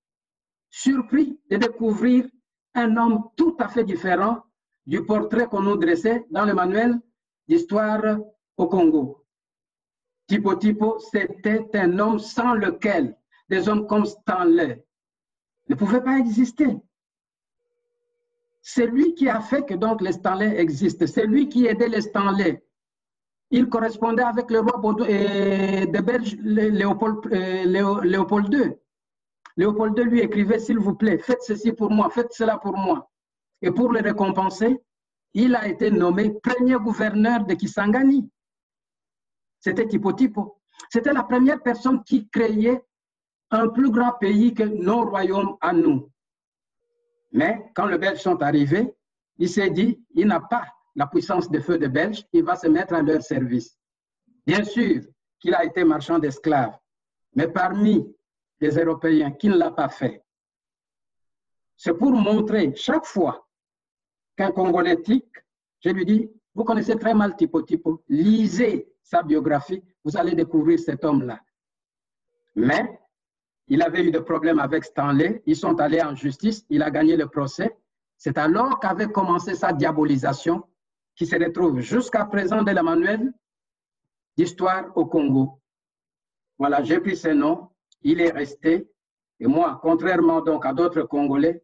de découvrir un homme tout à fait différent du portrait qu'on nous dressait dans le manuel d'histoire au Congo. Tipo Tipo, c'était un homme sans lequel des hommes comme Stanley ne pouvaient pas exister. C'est lui qui a fait que donc les Stanley existent. C'est lui qui aidait les Stanley. Il correspondait avec le roi de Belge, Léopold II. Léopold II lui écrivait, s'il vous plaît, faites ceci pour moi, faites cela pour moi. Et pour le récompenser, il a été nommé premier gouverneur de Kisangani. C'était Tipo Tipo. C'était la première personne qui créait un plus grand pays que nos royaumes à nous. Mais quand les Belges sont arrivés, il s'est dit, il n'a pas la puissance de feu des Belges, il va se mettre à leur service. Bien sûr qu'il a été marchand d'esclaves, mais parmi les Européens qui ne l'a pas fait. C'est pour montrer chaque fois qu'un Congolais tique, Je lui dis, vous connaissez très mal Tipo Tipo, lisez sa biographie, vous allez découvrir cet homme-là. Mais il avait eu des problèmes avec Stanley, ils sont allés en justice, il a gagné le procès. C'est alors qu'avait commencé sa diabolisation, qui se retrouve jusqu'à présent dans le manuel d'histoire au Congo. Voilà, j'ai pris ce nom, il est resté. Et moi, contrairement donc à d'autres Congolais,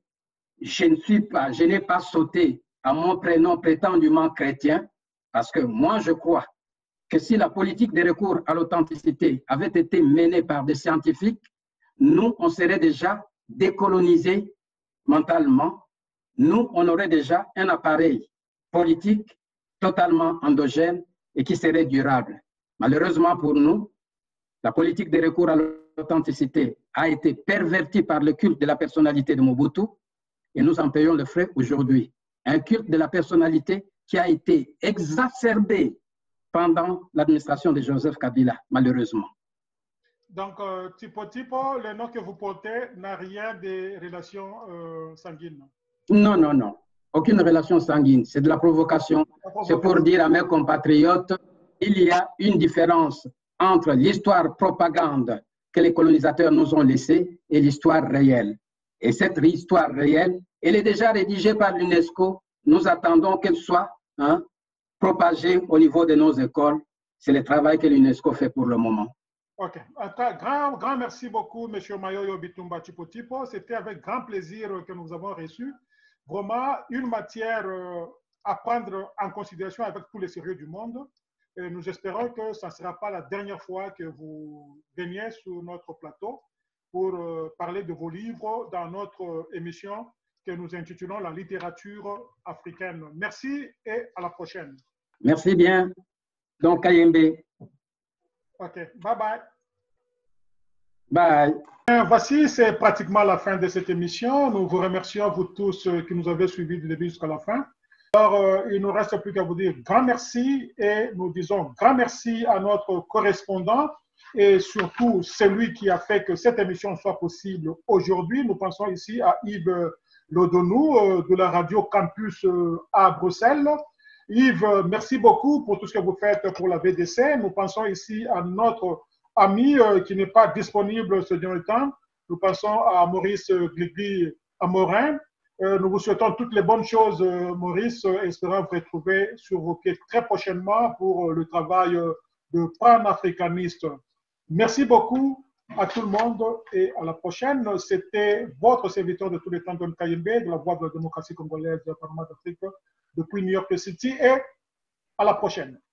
je n'ai pas sauté à mon prénom prétendument chrétien, parce que moi, je crois que si la politique de recours à l'authenticité avait été menée par des scientifiques, nous, on serait déjà décolonisés mentalement. Nous, on aurait déjà un appareil politique totalement endogène et qui serait durable. Malheureusement pour nous, la politique de recours à l'authenticité a été pervertie par le culte de la personnalité de Mobutu et nous en payons le frais aujourd'hui. Un culte de la personnalité qui a été exacerbé pendant l'administration de Joseph Kabila, malheureusement. Donc, Tipo Tipo, le nom que vous portez n'a rien de relations sanguines? Non, non, non. Aucune relation sanguine. C'est de la provocation. C'est pour dire à mes compatriotes, il y a une différence entre l'histoire propagande que les colonisateurs nous ont laissée et l'histoire réelle. Et cette histoire réelle, elle est déjà rédigée par l'UNESCO. Nous attendons qu'elle soit propagée au niveau de nos écoles. C'est le travail que l'UNESCO fait pour le moment. OK. Grand merci beaucoup, M. Mayoyo Bitumba Tipo Tipo. C'était avec grand plaisir que nous avons reçu vraiment une matière à prendre en considération avec tous les sérieux du monde. Et nous espérons que ça ne sera pas la dernière fois que vous veniez sur notre plateau pour parler de vos livres dans notre émission que nous intitulons La littérature africaine. Merci et à la prochaine. Merci bien. Donc, Kayembe. OK. Bye bye. Bye. Voici, c'est pratiquement la fin de cette émission. Nous vous remercions, vous tous qui nous avez suivis du début jusqu'à la fin. Alors, il ne nous reste plus qu'à vous dire grand merci et nous disons grand merci à notre correspondant et surtout celui qui a fait que cette émission soit possible aujourd'hui. Nous pensons ici à Yves Lodonou de la radio Campus à Bruxelles. Yves, merci beaucoup pour tout ce que vous faites pour la VDC. Nous pensons ici à notre ami qui n'est pas disponible ce dernier temps. Nous pensons à Maurice Gligli Amorin. Nous vous souhaitons toutes les bonnes choses, Maurice, et espérons vous retrouver sur vos pieds très prochainement pour le travail de panafricaniste. Merci beaucoup à tout le monde et à la prochaine. C'était votre serviteur de tous les temps, Don Kayembe, de la Voix de la démocratie congolaise de Parlement d'Afrique, depuis New York City, et à la prochaine.